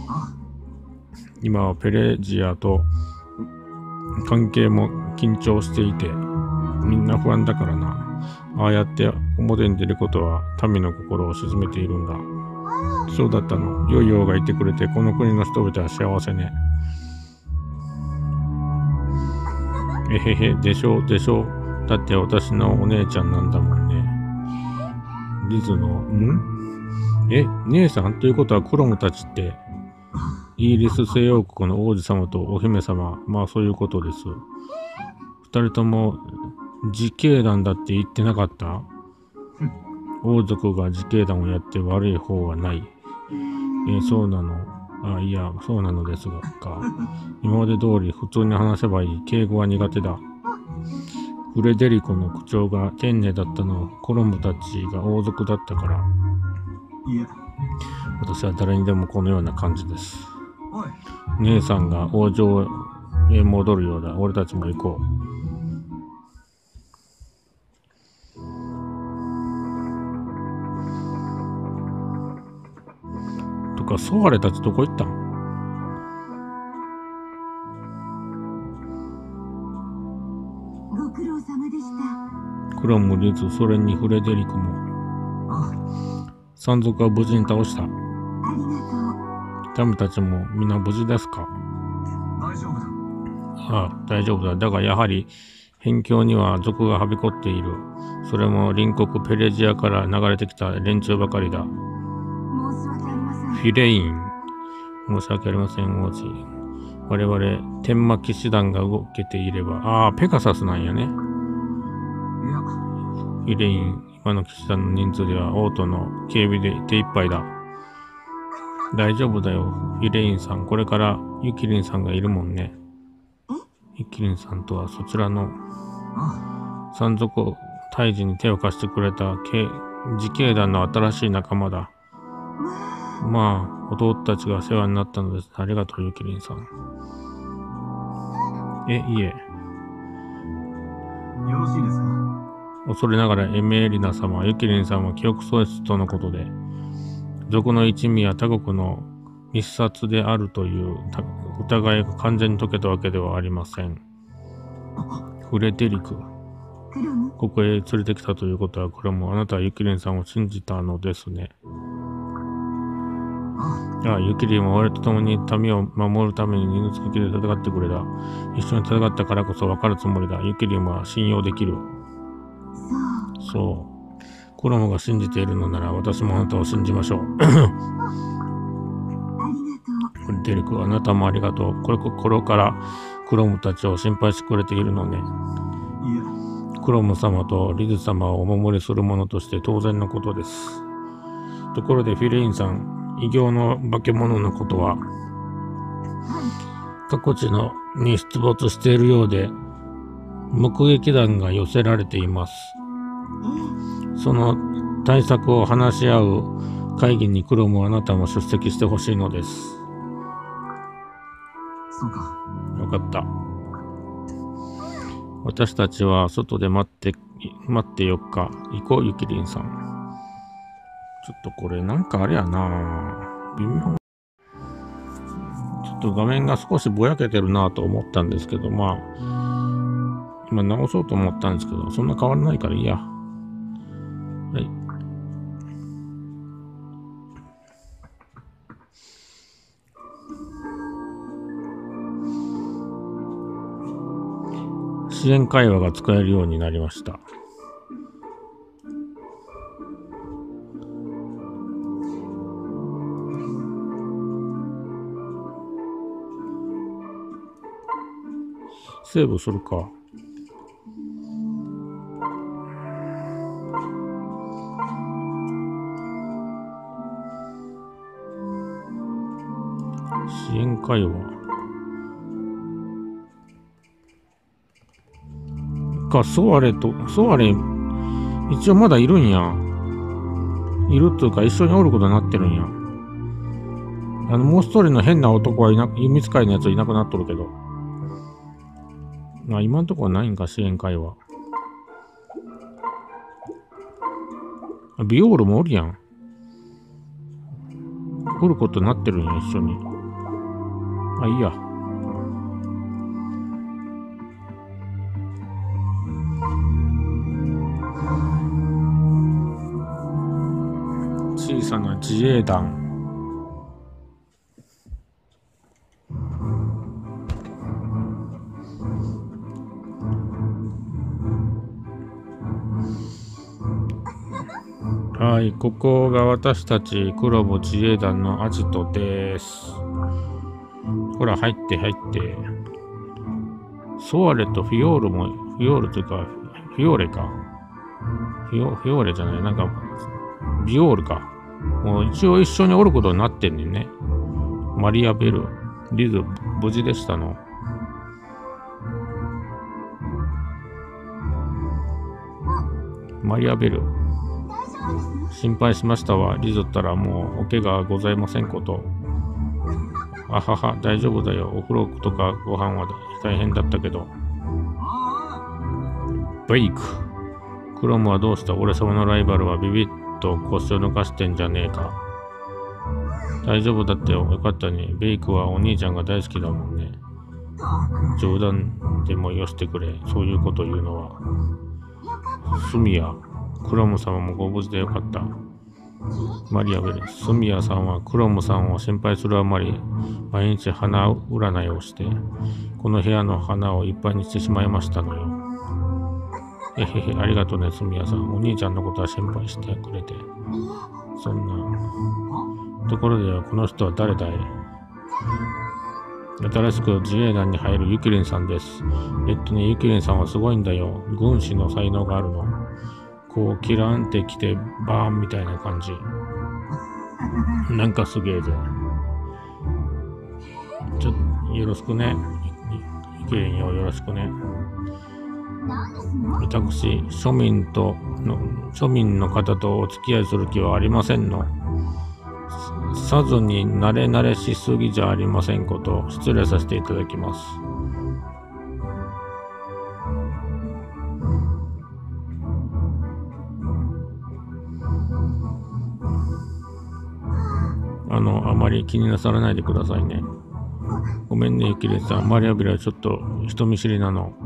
今はペレジアと関係も緊張していて、みんな不安だからな。ああやって表に出ることは民の心を鎮めているんだ。そうだったの。良い王がいてくれて、この国の人々は幸せね。えへへ、でしょ、でしょ。だって私のお姉ちゃんなんだもんね。リズの、んえ、姉さんということはクロムたちって、イギリス西欧国の王子様とお姫様、まあそういうことです。二人とも自警団だって言ってなかった？王族が自警団をやって悪い方はない。えー、そうなの。あ、いや、そうなのですが、か。今まで通り普通に話せばいい。敬語は苦手だ。フレデリコの口調が丁寧だったのはコロンブたちが王族だったから。 いや、 私は誰にでもこのような感じです。 おい。 姉さんが王城へ戻るようだ。俺たちも行こう。とか、ソワレたちどこ行ったん？ ご苦労様でした。 クロム、リズ、それにフレデリクも。 あ、 山賊は無事に倒した。 ありがとう。 民たちも皆無事ですか？ 大丈夫だ。 ああ、大丈夫だ。だがやはり、辺境には賊がはびこっている。それも隣国ペレジアから流れてきた連中ばかりだ。 申し訳ありません。 フィレイン。申し訳ありません、王子。我々、天魔騎士団が動けていれば。ああ、ペガサスなんやね。 いや、 フィレイン、今の騎士団の人数では王都の警備で手一杯だ。大丈夫だよ、フィレインさん。これからユキリンさんがいるもんね。ユキリンさんとはそちらのあ、 山賊退治に手を貸してくれた自警団の新しい仲間だ。まあ、 弟たちが世話になったのです。ありがとう、ゆきりんさん。え、いえ。 よろしいですか？ 恐れながらエメーリナ様、ゆきりんさんは記憶喪失とのことで、族の一味や他国の密殺であるという疑いが完全に解けたわけではありません。フレデリク、ここへ連れてきたということは、これもあなたはゆきりんさんを信じたのですね。ああ、ゆきりんは俺と共に民を守るために犬付きで戦ってくれた。一緒に戦ったからこそ分かるつもりだ。ゆきりんは信用できる。そう。クロムが信じているのなら私もあなたを信じましょう。フレデリク、あなたもありがとう。これ頃からクロムたちを心配してくれているのね。クロム様とリズ様をお守りする者として当然のことです。ところでフィレインさん、異形の化け物のことは各地のに出没しているようで、目撃談が寄せられています。その対策を話し合う会議にクロムはあなたも出席してほしいのです。 そうか。 よかった。私たちは外で待って待ってよっか。行こう、ゆきりんさん。ちょっとこれなんかあれやな、微妙。ちょっと画面が少しぼやけてるなと思ったんですけど、まあ今直そうと思ったんですけど、そんな変わらないからいいや。はい。支援会話が使えるようになりました。セーブするか。支援会話か。ソワレとソワレ一応まだいるんや。いるというか一緒におることになってるんや。あのもう一人の変な男はいな弓使いのやついなくなっとるけど、あ、今んとこはないんか、支援会話。ビオールもおるやん。おることになってるんや、一緒に。あ、いいや。小さな自衛団。はい、ここが私たちクロム自衛団のアジトです。ほら、入って入って。ソワレとフィオールも、フィオールというか、フィオーレか。フィオ、フィオーレじゃない、なんか、ビオールか。もう一応一緒におることになってんねんね。マリア・ベル、リズ、無事でしたの。マリア・ベル。心配しましたわ。リズったらもうお怪我ございませんこと。あはは、大丈夫だよ。お風呂とかご飯は大変だったけど。ベイク。クロムはどうした？俺様のライバルはビビッと腰を抜かしてんじゃねえか。大丈夫だったよ。よかったね。ベイクはお兄ちゃんが大好きだもんね。冗談でもよしてくれ。そういうこと言うのは。スミヤ。クロム様もご無事でよかった。マリアベル、スミヤさんはクロムさんを心配するあまり、毎日花占いをして、この部屋の花をいっぱいにしてしまいましたのよ。えへへ、ありがとうね、スミヤさん。お兄ちゃんのことは心配してくれて。そんな。ところで、この人は誰だい？新しく自衛団に入るユキリンさんです。えっとね、ユキリンさんはすごいんだよ。軍師の才能があるの。こうキランってきてバーンみたいな感じ。なんかすげえぜ。ちょっとよろしくね。ゆきりんよ、よろしくね。私、庶民との庶民の方とお付き合いする気はありませんの。 さずに慣れ慣れしすぎじゃありませんこと、失礼させていただきます。あの、あまり気になさらないでくださいね。ごめんね、ゆきれさん。マリアビラはちょっと人見知りなの。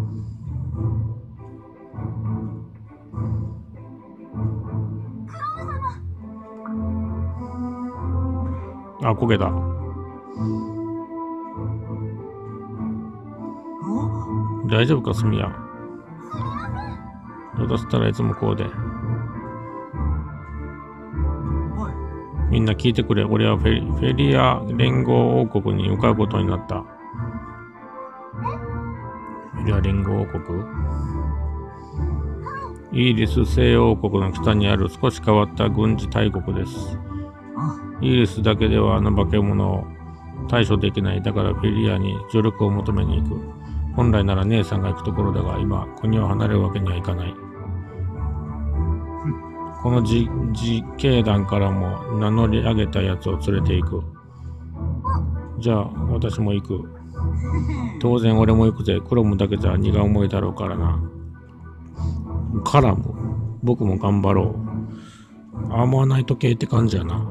あ、焦げた。大丈夫か、スミヤ。だったらいつもこうで。みんな聞いてくれ。俺はフェリ、フェリア連合王国に向かうことになった。フェリア連合王国？イギリス西欧王国の北にある少し変わった軍事大国です。イギリスだけではあの化け物を対処できない。だからフェリアに助力を求めに行く。本来なら姉さんが行くところだが、今、国を離れるわけにはいかない。この自警団からも名乗り上げたやつを連れて行く。じゃあ、私も行く。当然俺も行くぜ。クロムだけじゃ荷が重いだろうからな。カラム、僕も頑張ろう。アーマーナイト系って感じやな。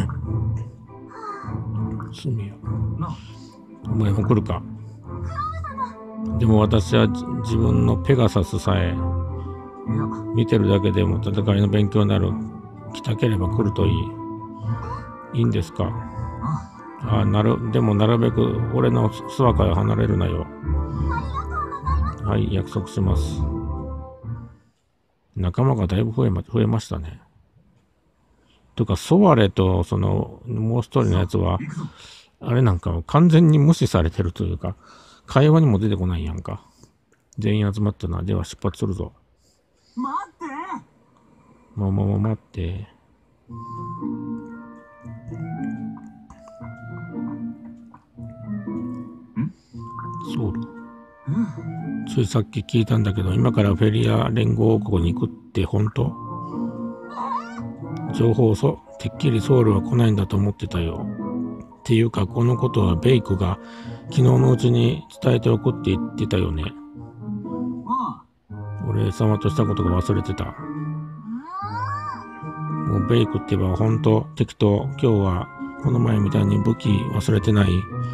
スミヤ。お前も来るか。でも私は自分のペガサスさえ見てるだけでも戦いの勉強になる。来たければ来るといい。いいんですか。ああ、なる、でもなるべく俺の巣輪から離れるなよ。はい、約束します。仲間がだいぶ増えま、増えましたね。とか、ソワレとそのもう一人のやつは、あれなんか完全に無視されてるというか、会話にも出てこないやんか。全員集まったな。では出発するぞ。 待って。 まあまあまあ待って。ソウル。ついさっき聞いたんだけど、今からフェリア連合王国に行くって本当？情報そ、てっきりソウルは来ないんだと思ってたよ。っていうか、このことはベイクが昨日のうちに伝えておくって言ってたよね。俺様としたことが忘れてた。もうベイクって言えば本当適当。今日はこの前みたいに武器忘れてない。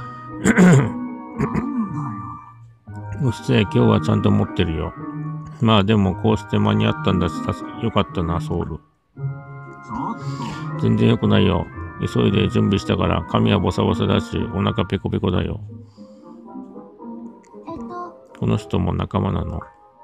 うっせえ、今日はちゃんと持ってるよ。まあでもこうして間に合ったんだし、よかったな、ソウル。全然良くないよ。急いで準備したから髪はボサボサだし、お腹ペコペコだよ。 えっと、 この人も仲間なの。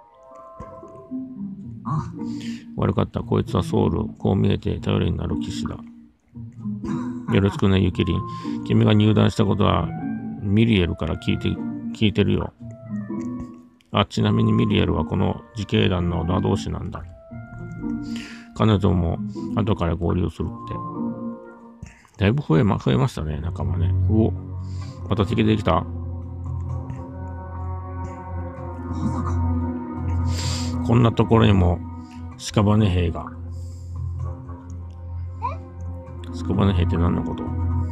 悪かった。こいつはソウル。こう見えて頼りになる騎士だ。よろしくね、ユキリン。君が入団したことはミリエルから聞いて、聞いてるよ。あ、ちなみにミリエルはこの自警団の名同士なんだ。彼女も後から合流するって。だいぶ増えま、増えましたね、仲間ね。うお、また敵できた。こんなところにも屍兵が。屍兵って何のこと？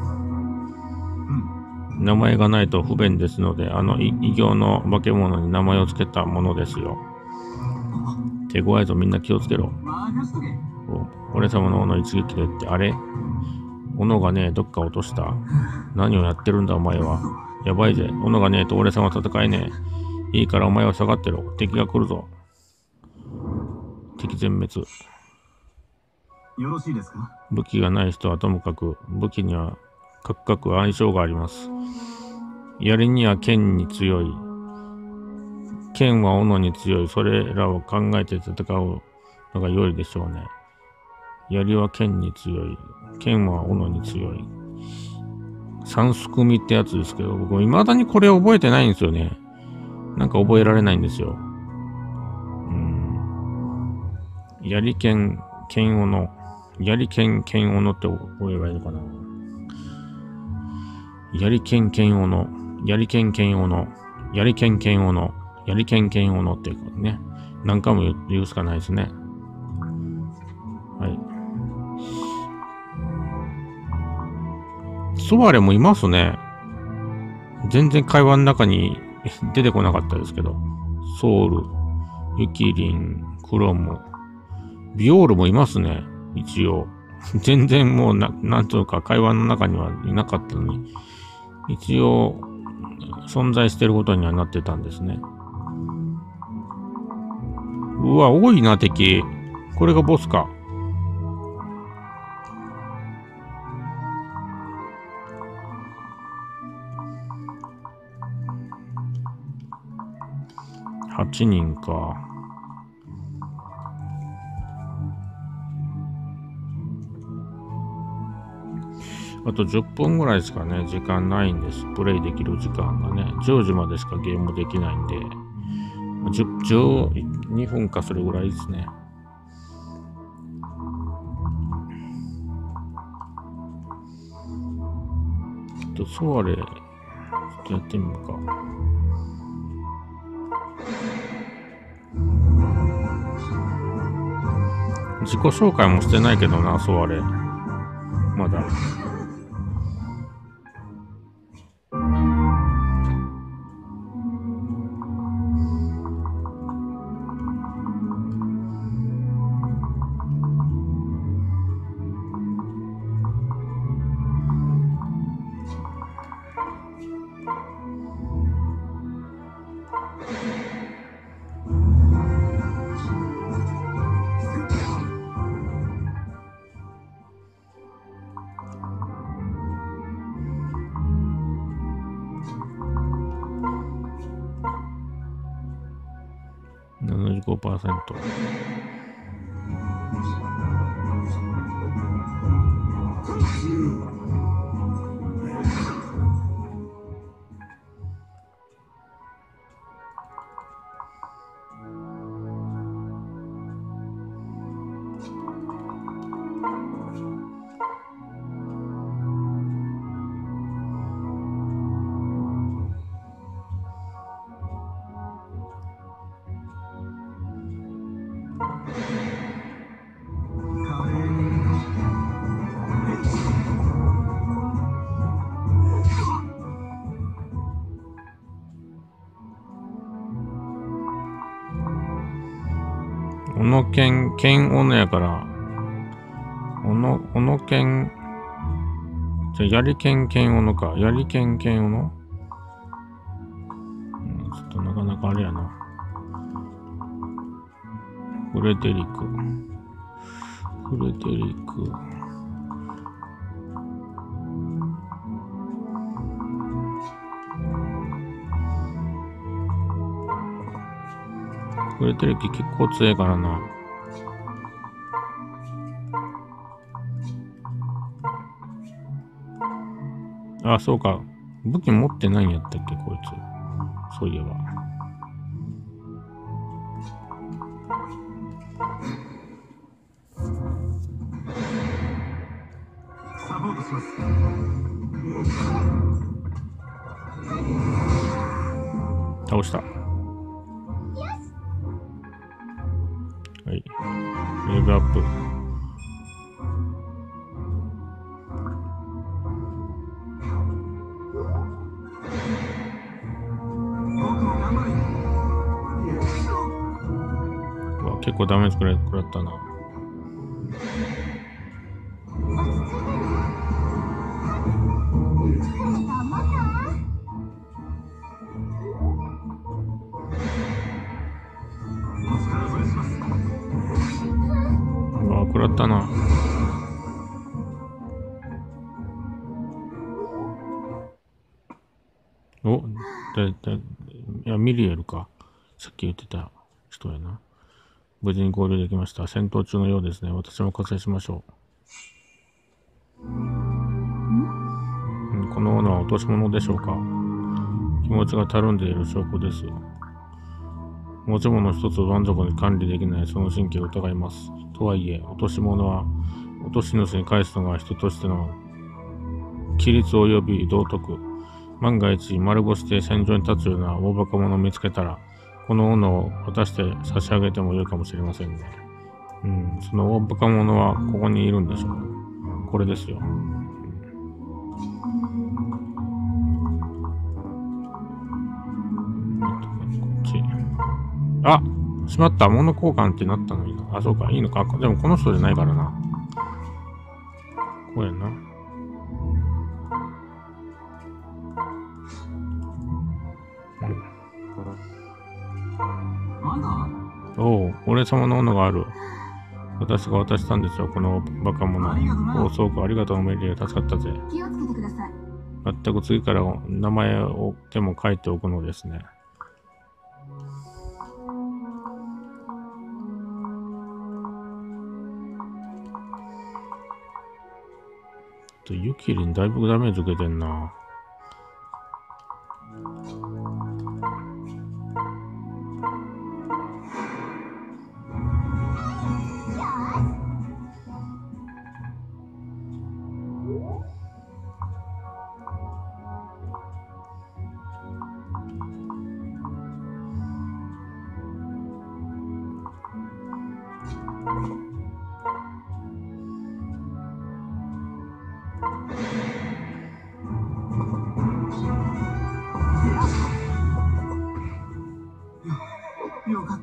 名前がないと不便ですので、あの異形の化け物に名前を付けたものですよ。手強いぞ、みんな気をつけろ。お、俺様の斧一撃でって、あれ？斧がねえ、どっか落とした。何をやってるんだお前は。やばいぜ。斧がねえと俺様戦えねえ。いいからお前は下がってろ。敵が来るぞ。敵全滅。 よろしいですか？ 武器がない人はともかく、武器には各々相性があります。槍には剣に強い。剣は斧に強い。それらを考えて戦うのが良いでしょうね。槍は剣に強い。剣は斧に強い。三すくみってやつですけど、僕未だにこれ覚えてないんですよね。なんか覚えられないんですよ。うん。槍剣、剣斧。槍剣、剣斧って覚えればいいのかな。槍剣、剣斧。槍剣、剣斧。槍剣、剣斧。槍剣、剣斧っていうかね。何回も言う、言うしかないですね。はい。 ソワレもいますね。全然会話の中に出てこなかったですけど。ソウル、ユキリン、クロム、ビオールもいますね。一応。全然もうな、なんというか会話の中にはいなかったのに、一応、存在してることにはなってたんですね。うわ、多いな、敵。これがボスか。はちにんか。あとじゅっぷんぐらいしかね、時間ないんです。プレイできる時間がね。じゅうじまでしかゲームできないんで、じゅう、じゅうにふんかそれぐらいですね。ちょっとソワレ、ちょっとやってみようか。自己紹介もしてないけどな、ソワレ。まだ。ななじゅうごパーセント。小野県、県小野やから、小野、小野県、じゃ、やり県県小野か。やり県県小野、うん、ちょっとなかなかあれやな。フレデリク。フレデリク。フレデリク結構強いからな。あ、そうか。武器持ってないんやったっけ、こいつ。そういえば。 サポートします。 倒した。はい。レベルアップ。うわ、結構ダメージくら食らったな。うわ、食らったな。お、だ、だ、いや、ミリエルか。さっき言ってた人やな。無事に合流できました。戦闘中のようですね。私も活躍しましょう。うん、この斧は落とし物でしょうか。気持ちがたるんでいる証拠です。持ち物一つを満足に管理できないその神経を疑います。とはいえ、落とし物は落とし主に返すのが人としての規律及び道徳。万が一丸腰で戦場に立つような大バカ者を見つけたら、この斧を渡して差し上げてもよいかもしれませんね。うん、その大バカ者はここにいるんでしょう。これですよ。うん、 あ、しまった。物交換ってなったのにな。あ、そうか。いいのか。でもこの人じゃないからな。こうやな。おう、俺様の斧がある。私が渡したんですよ、このバカ者。おう、そうか、ありがとう、メリー。助かったぜ。 気をつけてください。 全く次から名前をでも書いておくのですね。ユキリンだいぶダメージ受けてんな。 よかった。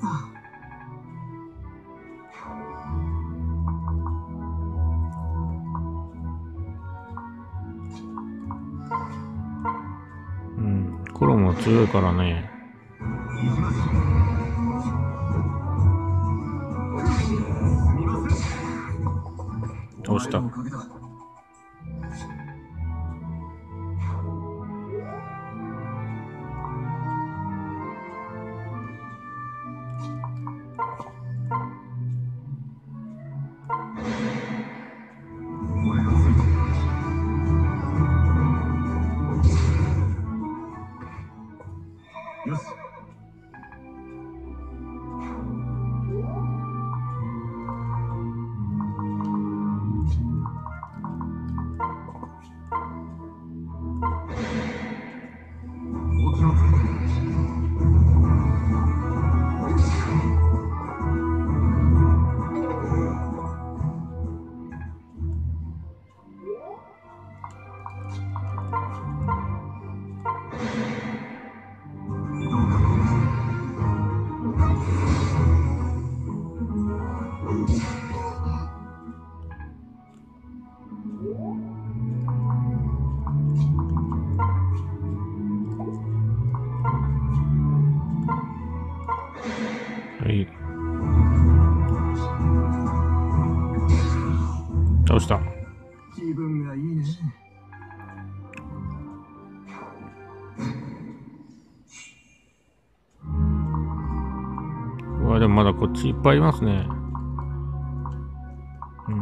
うん、黒も強いからね。倒した。 よし。お気をつけて。 はい。倒した。 気分がいいね。 うわ、でもまだこっちいっぱいいますね。うん。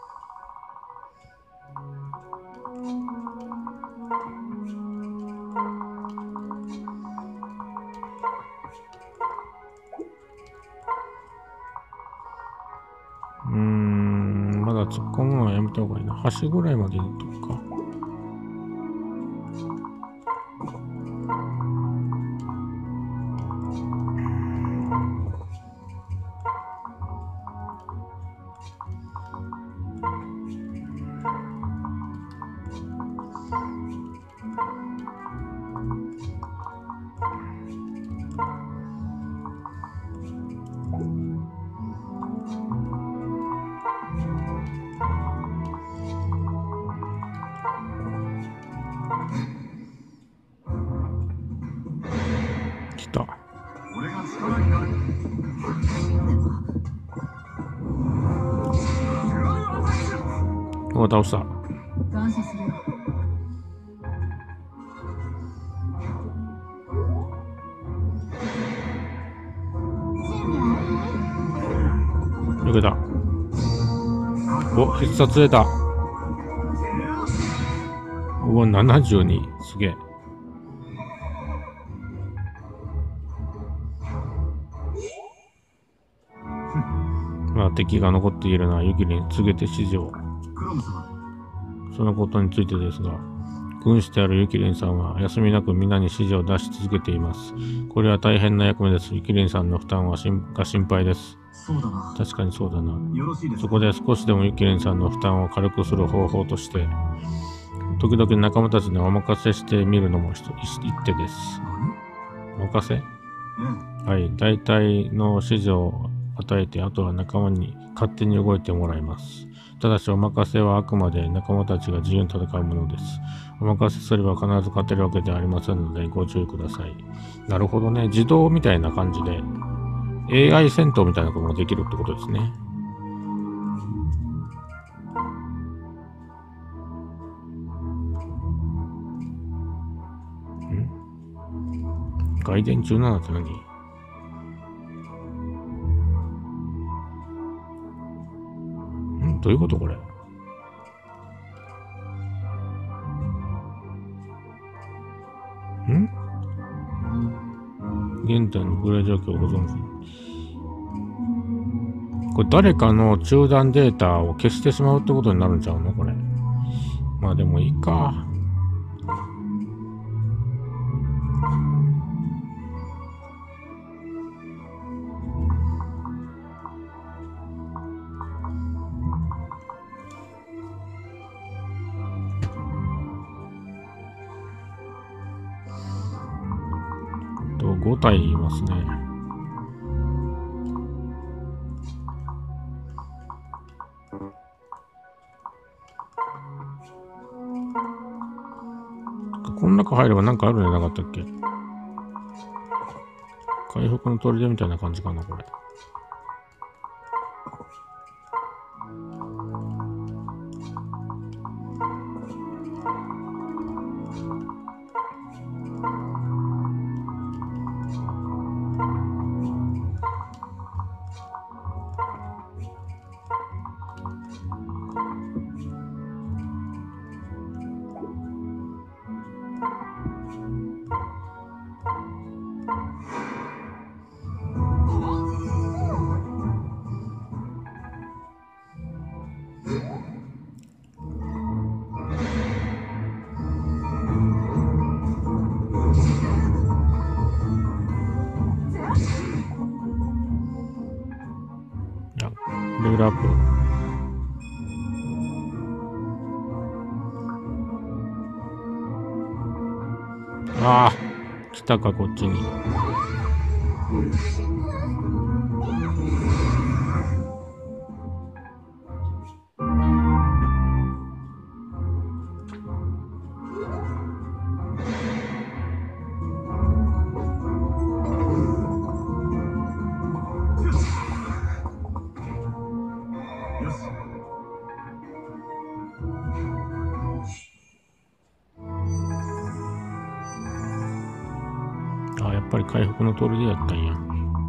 うーん、まだ突っ込むのはやめた方がいいな。橋ぐらいまで行っとくか。来た。 俺が力になる。 お、倒した。 感謝するよ。 抜けた。お、必殺出た。うわ、ななじゅうに。すげえ。まあ、敵が残っているのはユキリに告げて指示を。そのことについてですが、軍師であるユキリンさんは休みなく皆に指示を出し続けています。これは大変な役目です。ユキリンさんの負担はしんが心配です。 そうだな。 確かにそうだな。 よろしいですか。 そこで少しでもユキリンさんの負担を軽くする方法として、時々仲間たちにお任せしてみるのも一一手です。お任せはい、大体の指示を与えて、あとは仲間に勝手に動いてもらいます。ただし、お任せはあくまで仲間たちが自由に戦うものです。お任せすれば必ず勝てるわけではありませんので、ご注意ください。なるほどね。自動みたいな感じで、エーアイ 戦闘みたいなこともできるってことですね。ん？外伝じゅうななって何？ん？どういうことこれ？ん？現在のグレー状況をご存知。これ誰かの中断データを消してしまうってことになるんちゃうのこれ。まあでもいいか。とご体いますね。この中入ればなんかあるんじゃなかったっけ？回復の砦みたいな感じかな、これ。レベルアップ。ああ、来たか、こっちに。あ、やっぱり回復の砦やったんや。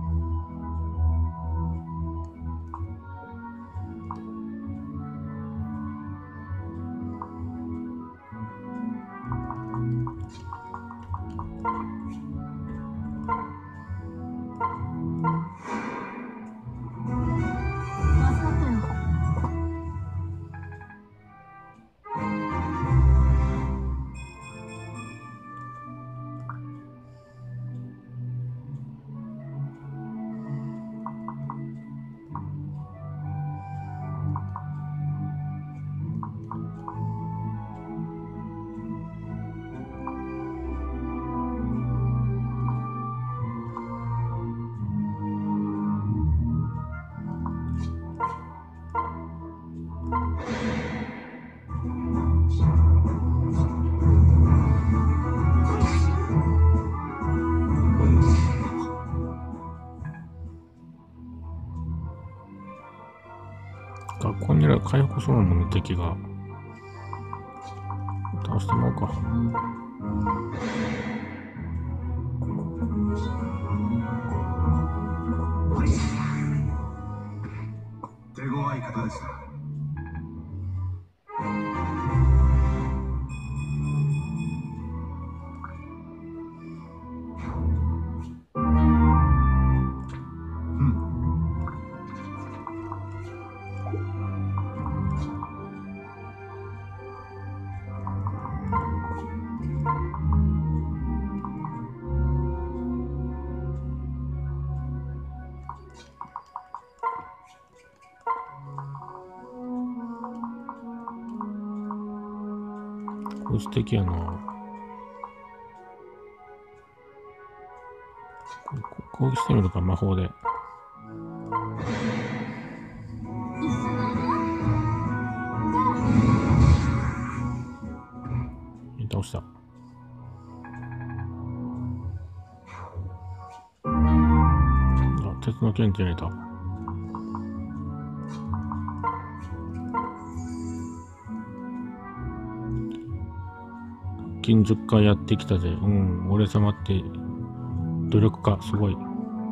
学校にいる回復そのもの敵が倒してもらおうか。 手強い方でした。 こいつ敵やな。 攻撃してみるか、魔法で。倒した。あ、鉄の剣手に入れた。金じゅっかいやってきたぜ。うん、俺様って努力家、すごい。こ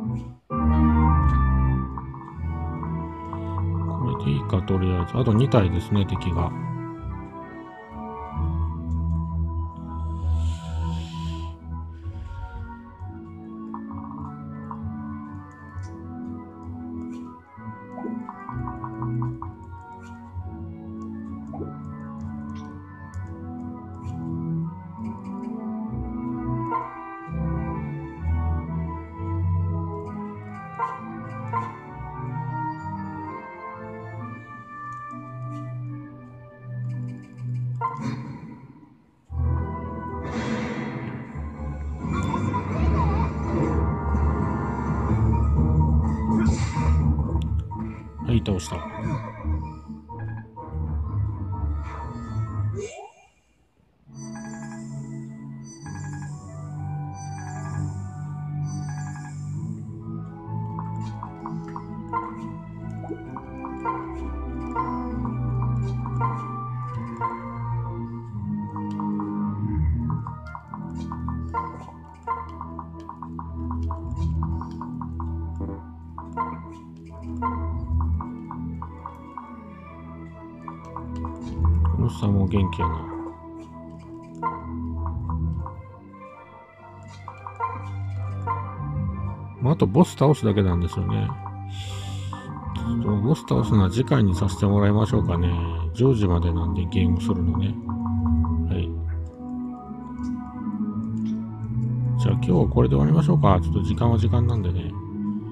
れでいいか、とりあえず。あとに体ですね、敵が。はい、倒した。このさんも元気やな。まあ、あとボス倒すだけなんですよね。ちょっとボス倒すのは次回にさせてもらいましょうかね。じゅうじまでなんでゲームするのね。はい。じゃあ今日はこれで終わりましょうか。ちょっと時間は時間なんでね。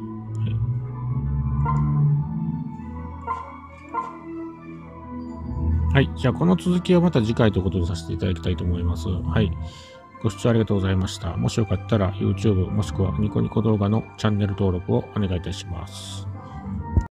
はい。じゃあ、この続きはまた次回ということでさせていただきたいと思います。はい。ご視聴ありがとうございました。もしよかったら YouTube もしくはニコニコ動画のチャンネル登録をお願いいたします。